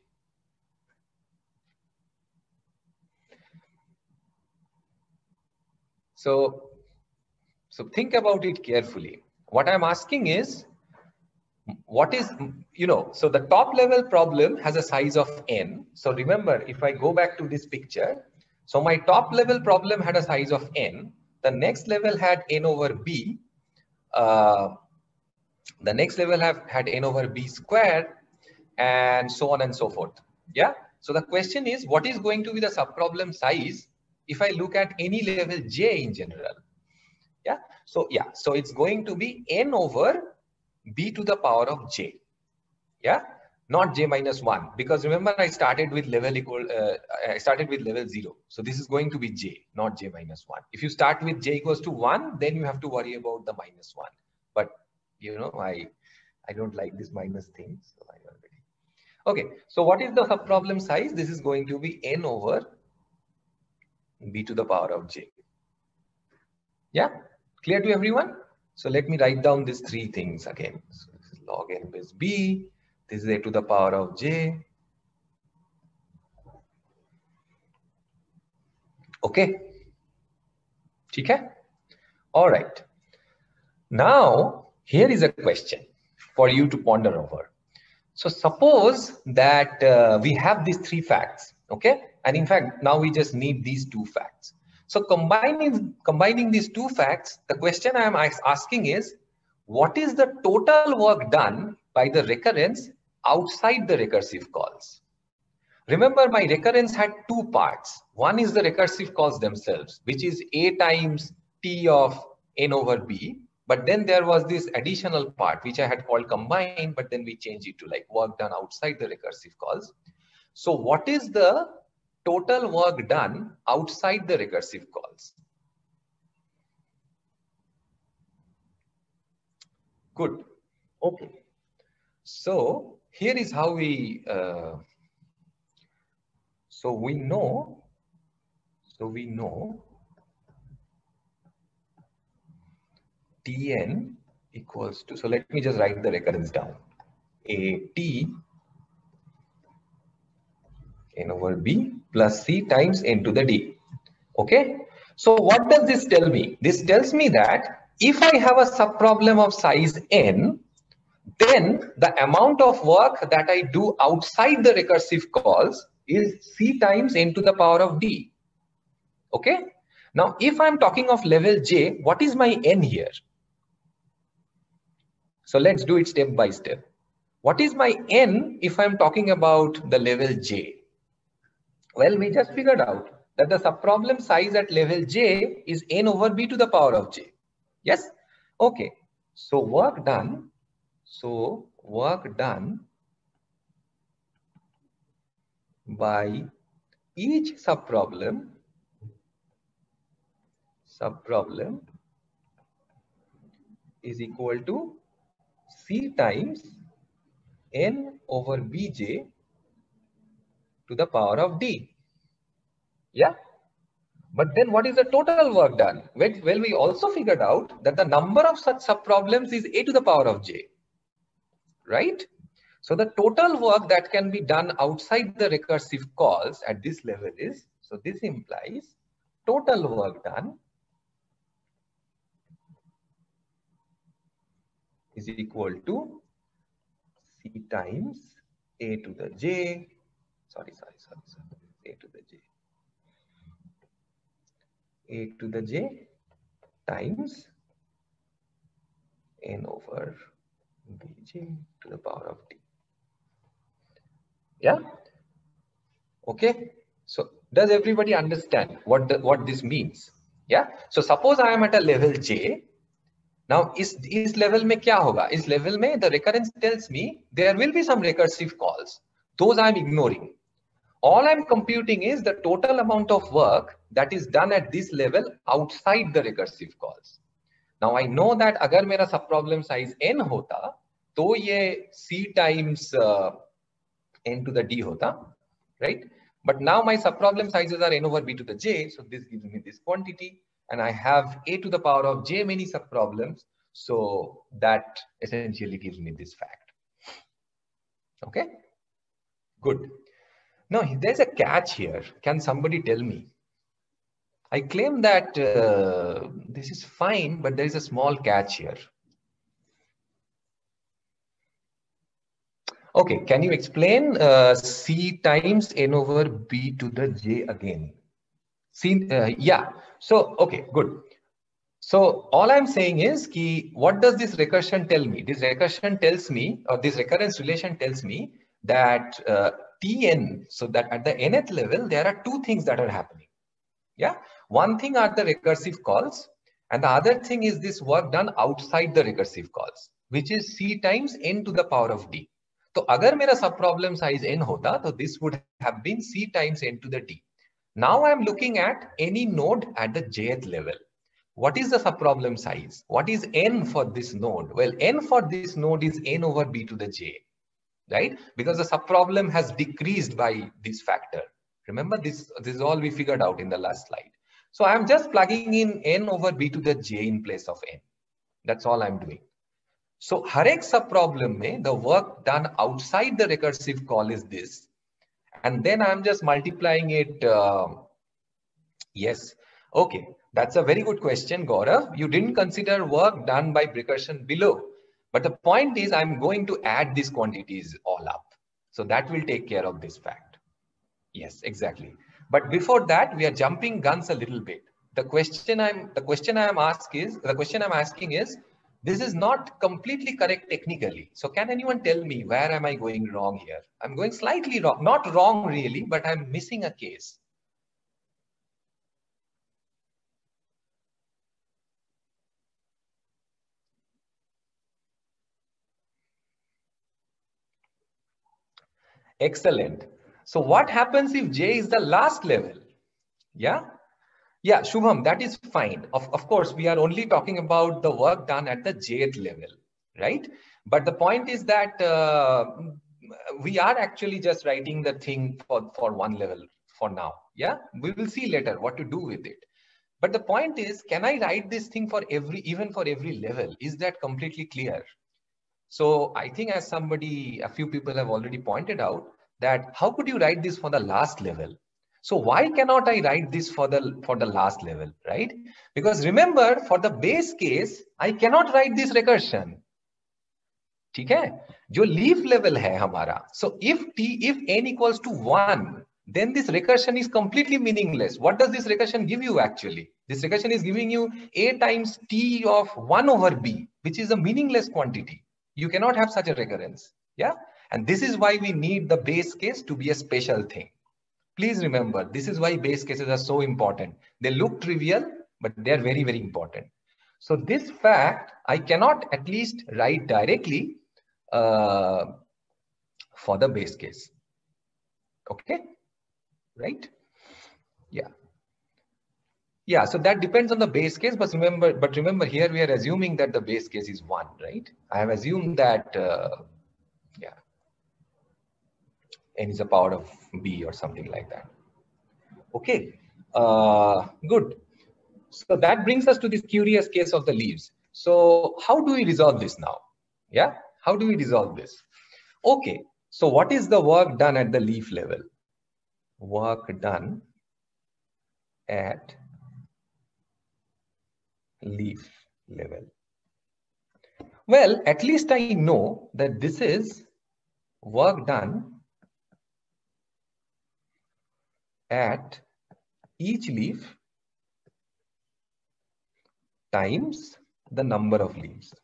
So think about it carefully. What I'm asking is, what is, so the top level problem has a size of n. So remember, if I go back to this picture, so my top level problem had a size of n. The next level had n over b. The next level had n over b squared, and so on and so forth. Yeah. So the question is, what is going to be the subproblem size if I look at any level j in general? Yeah. So yeah. So it's going to be n over b to the power of j. Yeah. Not j minus 1, because remember I started with level equal. I started with level 0. So this is going to be j, not j minus 1. If you start with j equals to 1, then you have to worry about the minus 1. But I don't like this minus thing. So I already. Okay. So what is the subproblem size? This is going to be n over b to the power of j. Yeah. Clear to everyone? So let me write down these 3 things again. So this is log n base b. This is a to the power of j. Okay. Okay. All right. Now, here is a question for you to ponder over. So suppose that we have these 3 facts. Okay. And in fact, now we just need these 2 facts. So combining these 2 facts, the question I am asking is, what is the total work done by the recurrence outside the recursive calls? Remember, my recurrence had 2 parts. One is the recursive calls themselves, which is a times t of n over b. But then there was this additional part, which I had called combine, but then we changed it to like work done outside the recursive calls. So what is the total work done outside the recursive calls? Good. Okay. So here is how we we know Tn equals to, so let me just write the recurrence down. A t n over b plus c times n to the d. Okay. So what does this tell me? This tells me that if I have a subproblem of size n, then the amount of work that I do outside the recursive calls is c times n to the power of d. Okay. Now, if I'm talking of level j, what is my n here? So let's do it step by step. What is my n if I'm talking about the level j? Well, we just figured out that the subproblem size at level j is n over b to the power of j. Yes? Okay. So work done by each subproblem is equal to C times N over Bj to the power of D. Yeah. But then what is the total work done? Well, we also figured out that the number of such subproblems is a to the power of j, right? So the total work that can be done outside the recursive calls at this level is, so this implies total work done is equal to C times a to the j, sorry, a to the j. A to the j times n over bj to the power of d. Yeah. Okay. So does everybody understand what this means? Yeah. So suppose I am at a level j. Now is level mein kya hoga? Is level mein the recurrence tells me there will be some recursive calls. Those I am ignoring. All I'm computing is the total amount of work that is done at this level outside the recursive calls. Now I know that agar mera subproblem size n hota, to ye c times n to the d hota, right? But now my subproblem sizes are n over b to the j, so this gives me this quantity, and I have a to the power of j many subproblems, so that essentially gives me this fact. Okay, good. Now there's a catch here. Can somebody tell me? I claim that this is fine, but there is a small catch here. Okay, can you explain c times n over b to the j again? C, yeah. So, okay, good. So all I'm saying is, what does this recursion tell me? This recursion tells me, or this recurrence relation tells me that Tn, so that at the nth level, there are two things that are happening. Yeah. One thing are the recursive calls, and the other thing is this work done outside the recursive calls, which is C times n to the power of d. So agar mera subproblem size n hota, so this would have been C times n to the d. Now I'm looking at any node at the jth level. What is the subproblem size? What is n for this node? Well, n for this node is n over b to the j, right? Because the subproblem has decreased by this factor. Remember, this is all we figured out in the last slide. So I'm just plugging in n over b to the j in place of n. That's all I'm doing. So har ek subproblem mein, the work done outside the recursive call is this. And then I'm just multiplying it. Yes. Okay. That's a very good question, Gaurav. You didn't consider work done by recursion below. But the point is, I'm going to add these quantities all up. So that will take care of this fact. Yes, exactly. But before that, we are jumping guns a little bit. The question I'm asking is, this is not completely correct technically. So can anyone tell me where am I going wrong here? I'm going slightly wrong, not wrong really, but I'm missing a case. Excellent. So what happens if J is the last level? Yeah. Yeah, Shubham, that is fine. Of course, we are only talking about the work done at the jth level, right? But the point is that we are actually just writing the thing for one level for now. Yeah, we will see later what to do with it. But the point is, can I write this thing for even for every level? Is that completely clear? So I think as a few people have already pointed out that how could you write this for the last level? So why cannot I write this for the last level, right? Because remember, for the base case, I cannot write this recursion. ठीक है? जो leaf level है हमारा. So if n equals to 1, then this recursion is completely meaningless. What does this recursion give you actually? This recursion is giving you a times t of 1 over b, which is a meaningless quantity. You cannot have such a recurrence. Yeah. And this is why we need the base case to be a special thing. Please remember, this is why base cases are so important. They look trivial, but they're very, very important. So this fact I cannot at least write directly for the base case. Okay, right? Yeah. Yeah, so that depends on the base case, but remember here we are assuming that the base case is 1, right? I have assumed that, yeah, n is a power of b or something like that. Okay, good. So that brings us to this curious case of the leaves. So how do we resolve this now? Yeah, how do we resolve this? Okay, so what is the work done at the leaf level? Work done at leaf level. Well, at least I know that this is work done at each leaf times the number of leaves.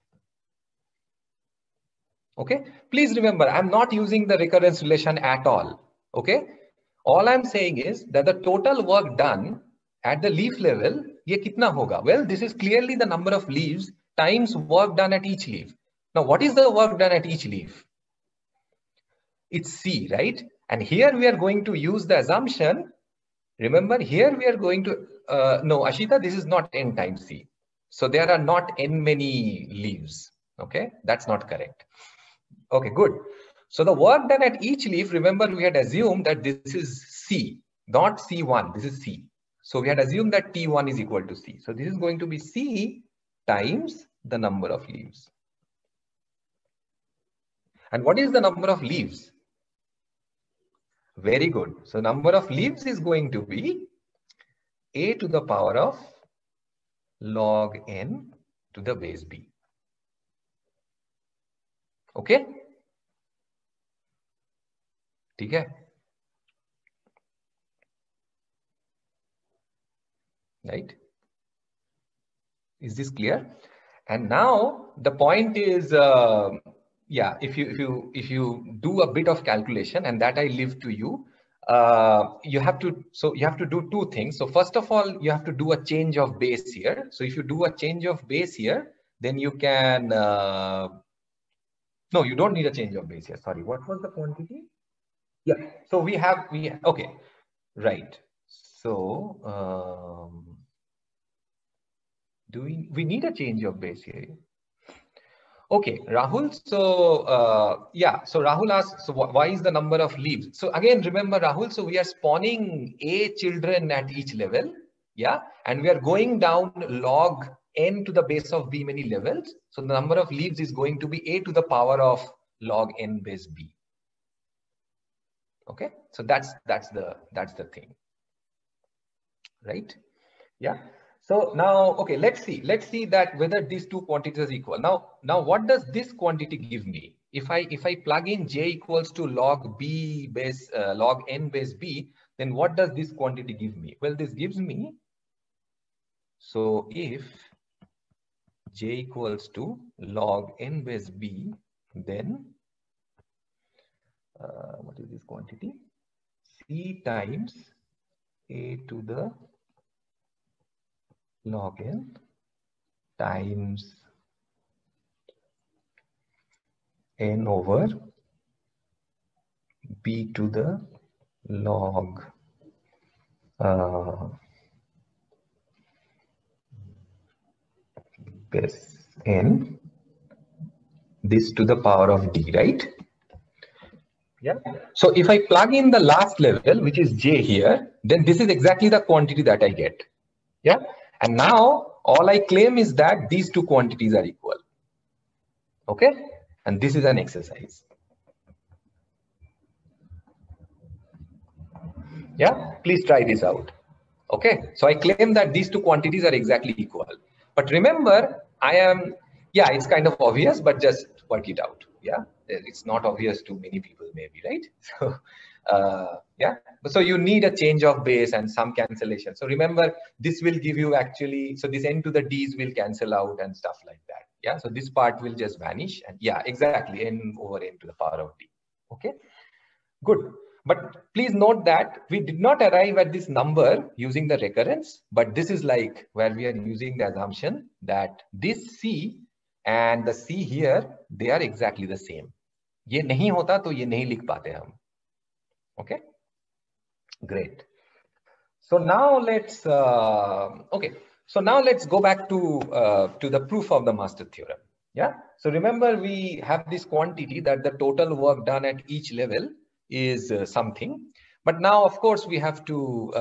Okay, please remember, I'm not using the recurrence relation at all. Okay, all I'm saying is that the total work done at the leaf level, ye kitna hoga? Well, this is clearly the number of leaves times work done at each leaf. Now, what is the work done at each leaf? It's C, right? And here we are going to use the assumption. Remember, here we are going to, no, Ashita, this is not n times C. So there are not n many leaves. Okay, that's not correct. Okay, good. So the work done at each leaf, remember we had assumed that this is C, not C1, this is C. So we had assumed that T1 is equal to C. So this is going to be C times the number of leaves. And what is the number of leaves? Very good. So number of leaves is going to be a to the power of log n to the base b. Okay? Okay? Right? Is this clear? And now the point is, yeah, if you do a bit of calculation, and that I leave to you, you have to do two things. So first of all, you have to do a change of base here. So if you do a change of base here, then you can, no, you don't need a change of base here. Sorry, what was the quantity? Yeah, so okay, right. So we need a change of base here? Okay, Rahul. So yeah, so Rahul asks, so why is the number of leaves? So again, remember Rahul, so we are spawning a children at each level, yeah, and we are going down log n to the base of b many levels. So the number of leaves is going to be a to the power of log n base b. Okay, so that's the thing, right? Yeah. So now, okay, let's see that whether these two quantities are equal. Now what does this quantity give me? If I plug in j equals to log b base log n base b, then what does this quantity give me? Well, this gives me, so if j equals to log n base b, then what is this quantity? C times a to the log n times n over b to the log base n, this to the power of d, right? Yeah. So if I plug in the last level, which is j here, then this is exactly the quantity that I get. Yeah. And now all I claim is that these two quantities are equal. Okay. And this is an exercise. Yeah. Please try this out. Okay. So I claim that these two quantities are exactly equal. But remember, yeah, it's kind of obvious, but just work it out. Yeah. It's not obvious to many people, maybe, right? So, yeah. So you need a change of base and some cancellation. So remember, this will give you actually, so this n to the d's will cancel out and stuff like that. Yeah. So this part will just vanish. And yeah, exactly. N over n to the power of d. Okay. Good. But please note that we did not arrive at this number using the recurrence, but this is like where we are using the assumption that this C and the C here, they are exactly the same. ये नहीं होता तो ये नहीं लिख पाते हम. Okay, great. So now let's So now let's go back to the proof of the master theorem. Yeah. So remember, we have this quantity that the total work done at each level is something. But now, of course, we have to.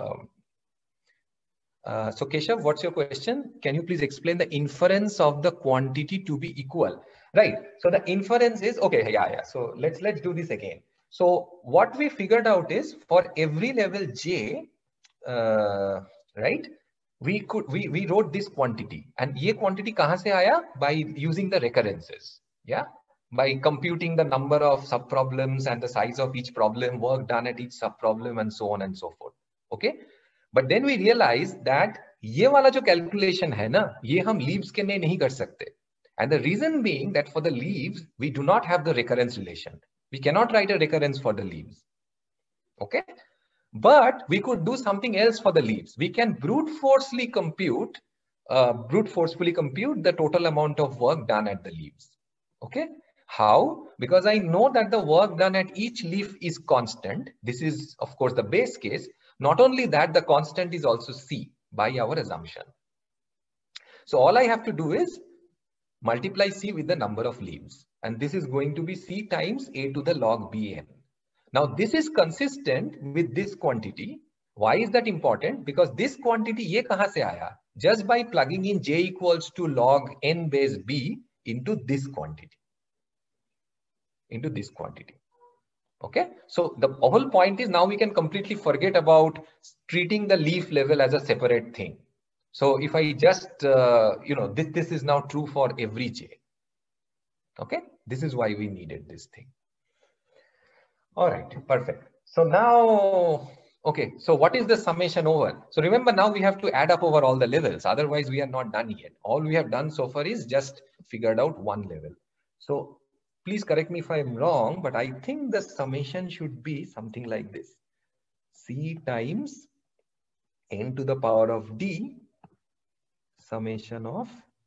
So Keshav, what's your question? Can you please explain the inference of the quantity to be equal? Right. So the inference is okay. Yeah. So let's do this again. So what we figured out is for every level J, right? We wrote this quantity, and ये quantity कहाँ से आया? By using the recurrences. Yeah. By computing the number of sub problems and the size of each problem, work done at each sub problem, and so on and so forth. Okay. But then we realized that ये वाला जो calculation है ना, ये हम leaves के लिए नहीं कर सकते. And the reason being that for the leaves, we do not have the recurrence relation. We cannot write a recurrence for the leaves. Okay. But we could do something else for the leaves. We can brute forcefully compute the total amount of work done at the leaves. Okay. How? Because I know that the work done at each leaf is constant. This is, of course, the base case. Not only that, the constant is also C by our assumption. So all I have to do is multiply C with the number of leaves. And this is going to be C times A to the log Bn. Now, this is consistent with this quantity. Why is that important? Because this quantity, ye kahan se aaya? Just by plugging in J equals to log n base B into this quantity. Okay. So the whole point is now we can completely forget about treating the leaf level as a separate thing. So if I just, this is now true for every J. Okay. This is why we needed this thing. All right, perfect. So now, okay, so what is the summation over? So remember, now we have to add up over all the levels. Otherwise, we are not done yet. All we have done so far is just figured out one level. So please correct me if I'm wrong, but I think the summation should be something like this. C times n to the power of D, summation of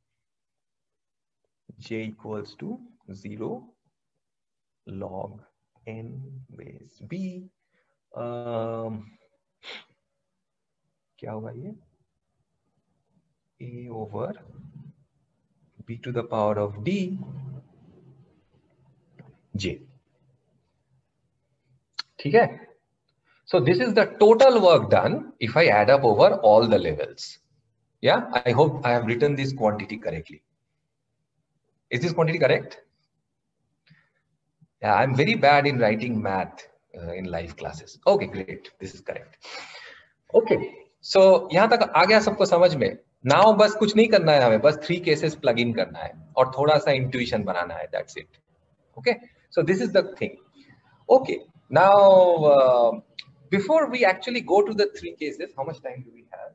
J equals to 0 log n base B. क्या होगा ये? A over B to the power of D J. ठीक है? So this is the total work done if I add up over all the levels. Yeah, I hope I have written this quantity correctly. Is this quantity correct? Yeah, I'm very bad in writing math in live classes. Okay, great. This is correct. Okay, so यहाँ तक आ गया सबको समझ में. Now बस कुछ नहीं करना है हमें, बस 3 cases plug in करना है और थोड़ा सा intuition बनाना है. That's it. Okay, so this is the thing. Okay, now before we actually go to the 3 cases, how much time do we have?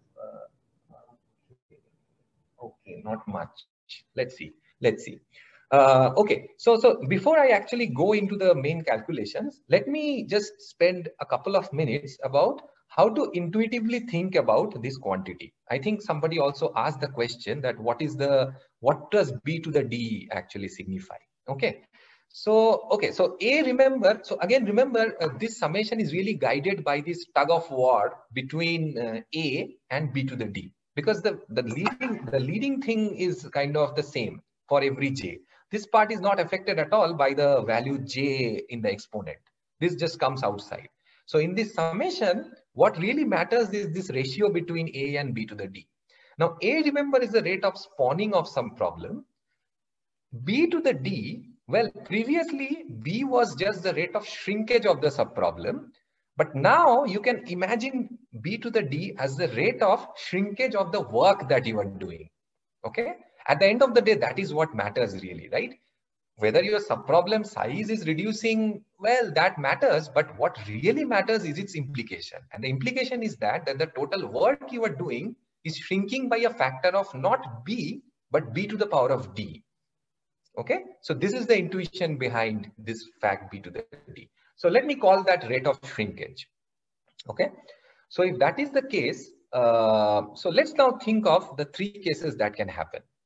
Okay, not much. Let's see. Okay, so before I actually go into the main calculations, let me just spend a couple of minutes about how to intuitively think about this quantity. I think somebody also asked the question that what does B to the D actually signify? Okay. So A, remember, this summation is really guided by this tug of war between A and B to the D, because the leading thing is kind of the same for every J. This part is not affected at all by the value J in the exponent. This just comes outside. So in this summation, what really matters is this ratio between A and B to the D. Now, A, remember, is the rate of spawning of some problem. B to the D, well, previously, B was just the rate of shrinkage of the subproblem. But now you can imagine B to the D as the rate of shrinkage of the work that you are doing. Okay. At the end of the day, that is what matters really, right? Whether your subproblem size is reducing, well, that matters. But what really matters is its implication. And the implication is that the total work you are doing is shrinking by a factor of not B, but B to the power of D. Okay, so this is the intuition behind this fact B to the D. So let me call that rate of shrinkage. Okay, so if that is the case, so let's now think of the 3 cases that can happen.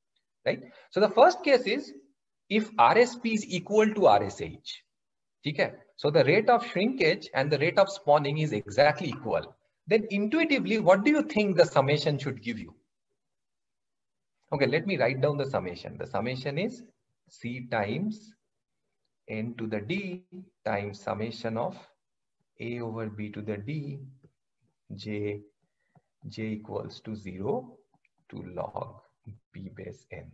right? So the first case is if RSP is equal to RSH. Okay? So the rate of shrinkage and the rate of spawning is exactly equal. Then intuitively, what do you think the summation should give you? Okay, let me write down the summation. The summation is C times n to the d times summation of a over b to the d j equals to 0 to log b base n.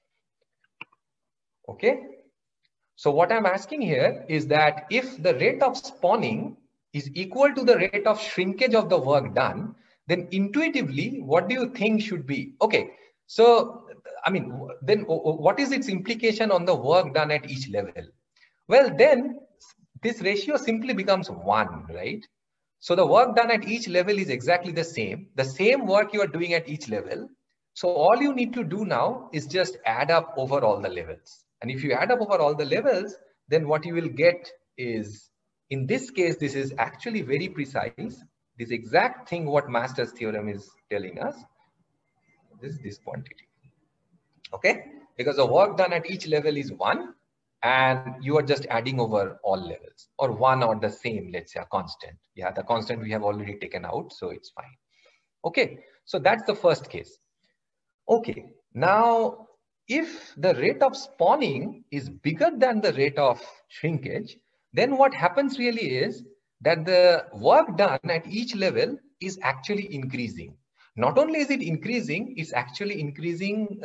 Okay. So what I'm asking here is that if the rate of spawning is equal to the rate of shrinkage of the work done, then intuitively, what do you think should be? Okay. So, I mean, then what is its implication on the work done at each level? Well, then this ratio simply becomes 1, right? So the work done at each level is exactly the same work you are doing at each level. So all you need to do now is just add up over all the levels. And if you add up over all the levels, then what you will get is, in this case, this is actually very precise. This exact thing what Master's theorem is telling us, this quantity. Okay? Because the work done at each level is 1. And you are just adding over all levels, or 1 or the same, let's say a constant. Yeah, the constant we have already taken out, so it's fine. Okay, so that's the first case. Okay, now if the rate of spawning is bigger than the rate of shrinkage, then what happens really is that the work done at each level is actually increasing. Not only is it increasing, it's actually increasing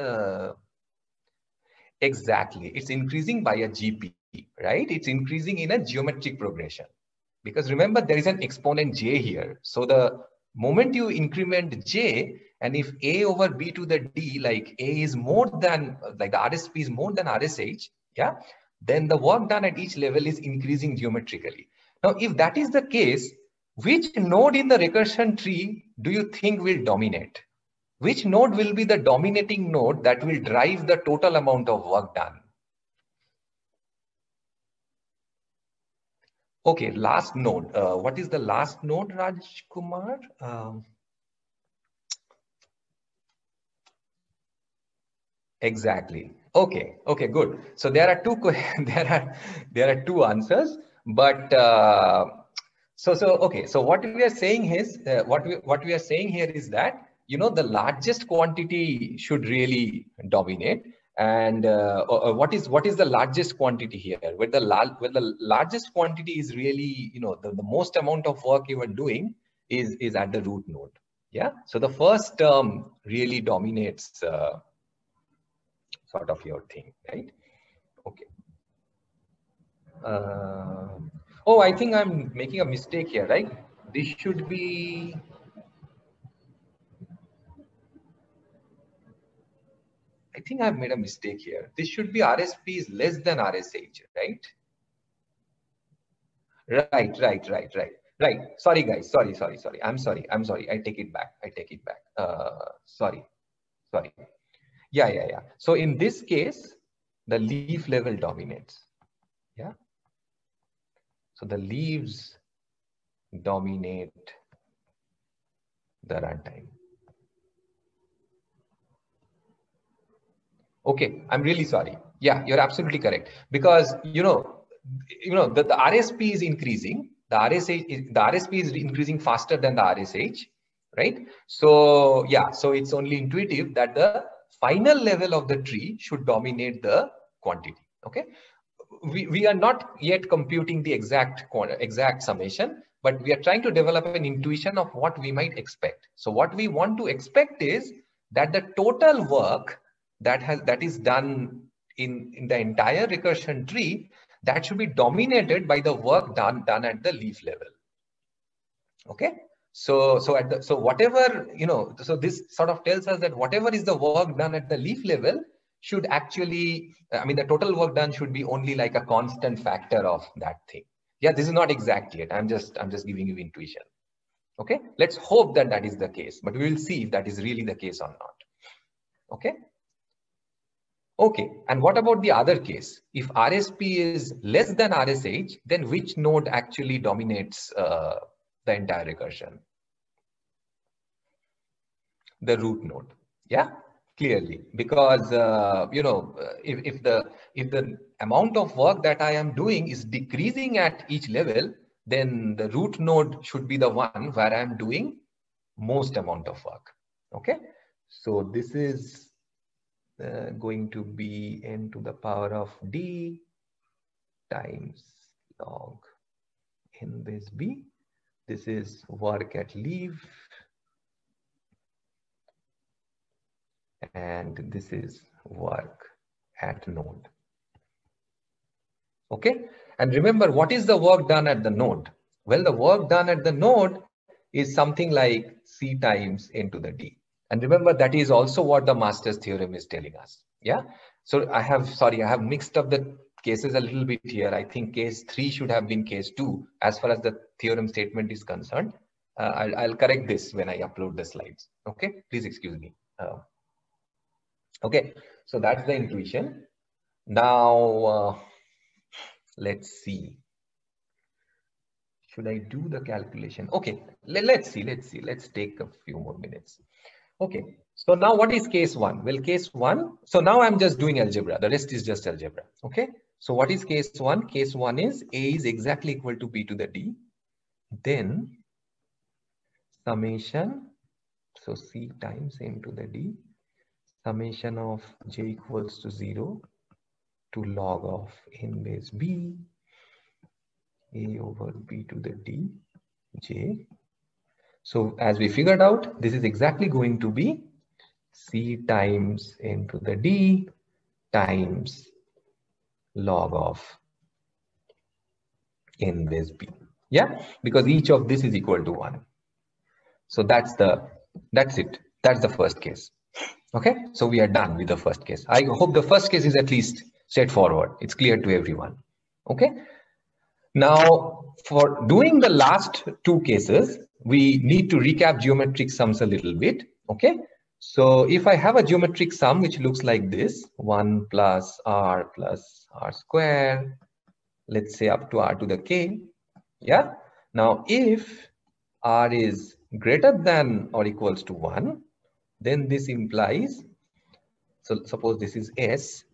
exactly. It's increasing by a GP, right? It's increasing in a geometric progression. Because remember, there is an exponent j here. So the moment you increment j, and if a over b to the d, like a is more than, like the RSP is more than RSH, yeah, then the work done at each level is increasing geometrically. Now, if that is the case, which node in the recursion tree do you think will dominate? Which node will be the dominating node that will drive the total amount of work done? Okay, last node. What is the last node, Raj Kumar? Exactly. Okay. Okay. Good. So there are two. there are two answers. But okay. So what we are saying is what we are saying here is that, you know, the largest quantity should really dominate. And what is the largest quantity here? Where the largest quantity is really, you know, the most amount of work you are doing is at the root node. Yeah. So the first term really dominates. Sort of your thing, right? Okay. Oh, I think I'm making a mistake here, right? This should be. I think I've made a mistake here. This should be RSP is less than RSH, right? Right. Sorry, guys. Sorry. I'm sorry. I take it back. Sorry. Yeah. So in this case, the leaf level dominates. Yeah. So the leaves dominate the runtime. Okay, I'm really sorry. Yeah, you're absolutely correct. Because you know the RSP is increasing. The RSP is increasing faster than the RSH, right? So yeah, so it's only intuitive that the final level of the tree should dominate the quantity. Okay, we are not yet computing the exact summation, but we are trying to develop an intuition of what we might expect. So what we want to expect is that the total work that is done in the entire recursion tree, that should be dominated by the work done at the leaf level. Okay. So whatever, you know, so this sort of tells us that whatever is the work done at the leaf level should actually, I mean, the total work done should be only like a constant factor of that thing. Yeah, this is not exact yet. I'm just giving you intuition. Okay. Let's hope that that is the case, but we will see if that is really the case or not. Okay. Okay, and what about the other case? If RSP is less than RSH, then which node actually dominates the entire recursion? The root node. Yeah. clearly, because if the amount of work that I am doing is decreasing at each level, then the root node should be the one where I am doing most amount of work. Okay, so this is going to be n to the power of d times log n base b. This is work at leave, and this is work at node. Okay, and remember, what is the work done at the node? Well, the work done at the node is something like c times n to the d. And remember, that is also what the Master's theorem is telling us. Yeah. So I have mixed up the cases a little bit here. I think case 3 should have been case 2 as far as the theorem statement is concerned. I'll correct this when I upload the slides. Okay, please excuse me. Okay, so that's the intuition. Now, let's see. Should I do the calculation? Okay, let's see. Let's take a few more minutes. Okay, so now what is case 1? Well, case 1, so now I'm just doing algebra. The rest is just algebra. Okay, so what is case 1? Case 1 is A is exactly equal to B to the D. Then summation, so C times n to the D, summation of j equals to 0 to log of n base B, A over B to the D, j. So as we figured out, this is exactly going to be C times n to the D times log of n base B. Yeah, because each of this is equal to 1. So that's it. That's the first case. Okay, so we are done with the first case. I hope the first case is at least straightforward. It's clear to everyone. Okay. Now, for doing the last two cases, we need to recap geometric sums a little bit. Okay. So if I have a geometric sum which looks like this, 1 plus r square, let's say up to r to the k. Yeah. Now, if r is greater than or equals to 1, then this implies, so suppose this is S,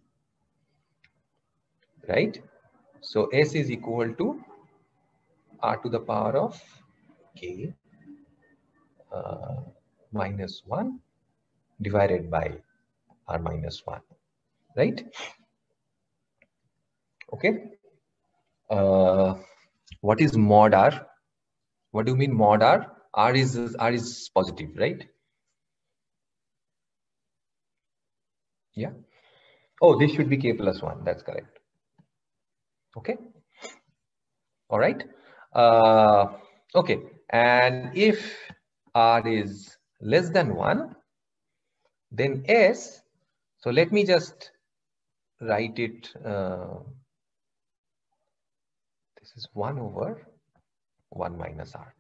right? So S is equal to r to the power of k minus 1 divided by r minus 1, right? Okay. What is mod r? What do you mean mod r? R is positive, right? Yeah. Oh, this should be k plus 1. That's correct. Okay. All right. Okay. And if r is less than 1, then S, so let me just write it. This is 1 over 1 minus r.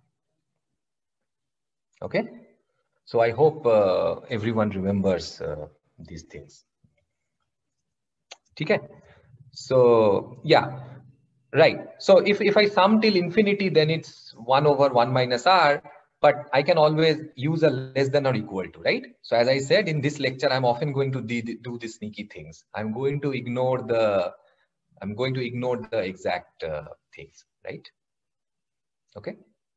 Okay. So I hope everyone remembers these things. Okay. So yeah, right. So if I sum till infinity, then it's 1 over 1 minus r, but I can always use a less than or equal to, right? So as I said in this lecture, I'm often going to do the sneaky things. I'm going to ignore the exact things, right? Okay.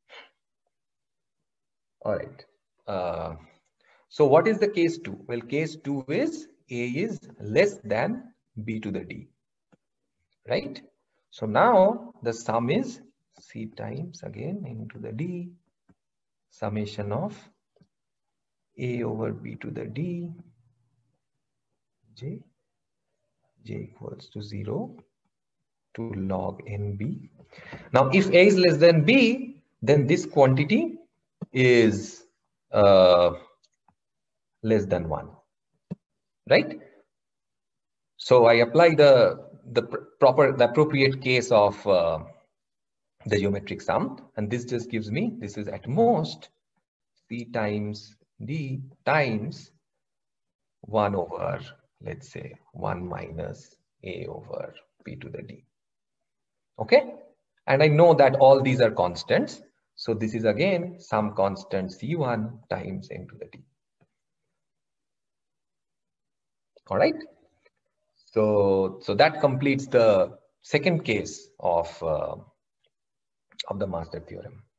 All right. So what is the case 2? Well, case 2 is A is less than B to the D, right? So now the sum is C times again into the D, summation of A over B to the D, j equals to 0 to log NB. Now, if A is less than B, then this quantity is less than 1, right? So I apply the appropriate case of the geometric sum, and this just gives me, this is at most C times D times 1 over, let's say 1 minus A over B to the D. Okay, and I know that all these are constants, so this is again some constant C1 times N to the D. All right. So that completes the second case of the master theorem.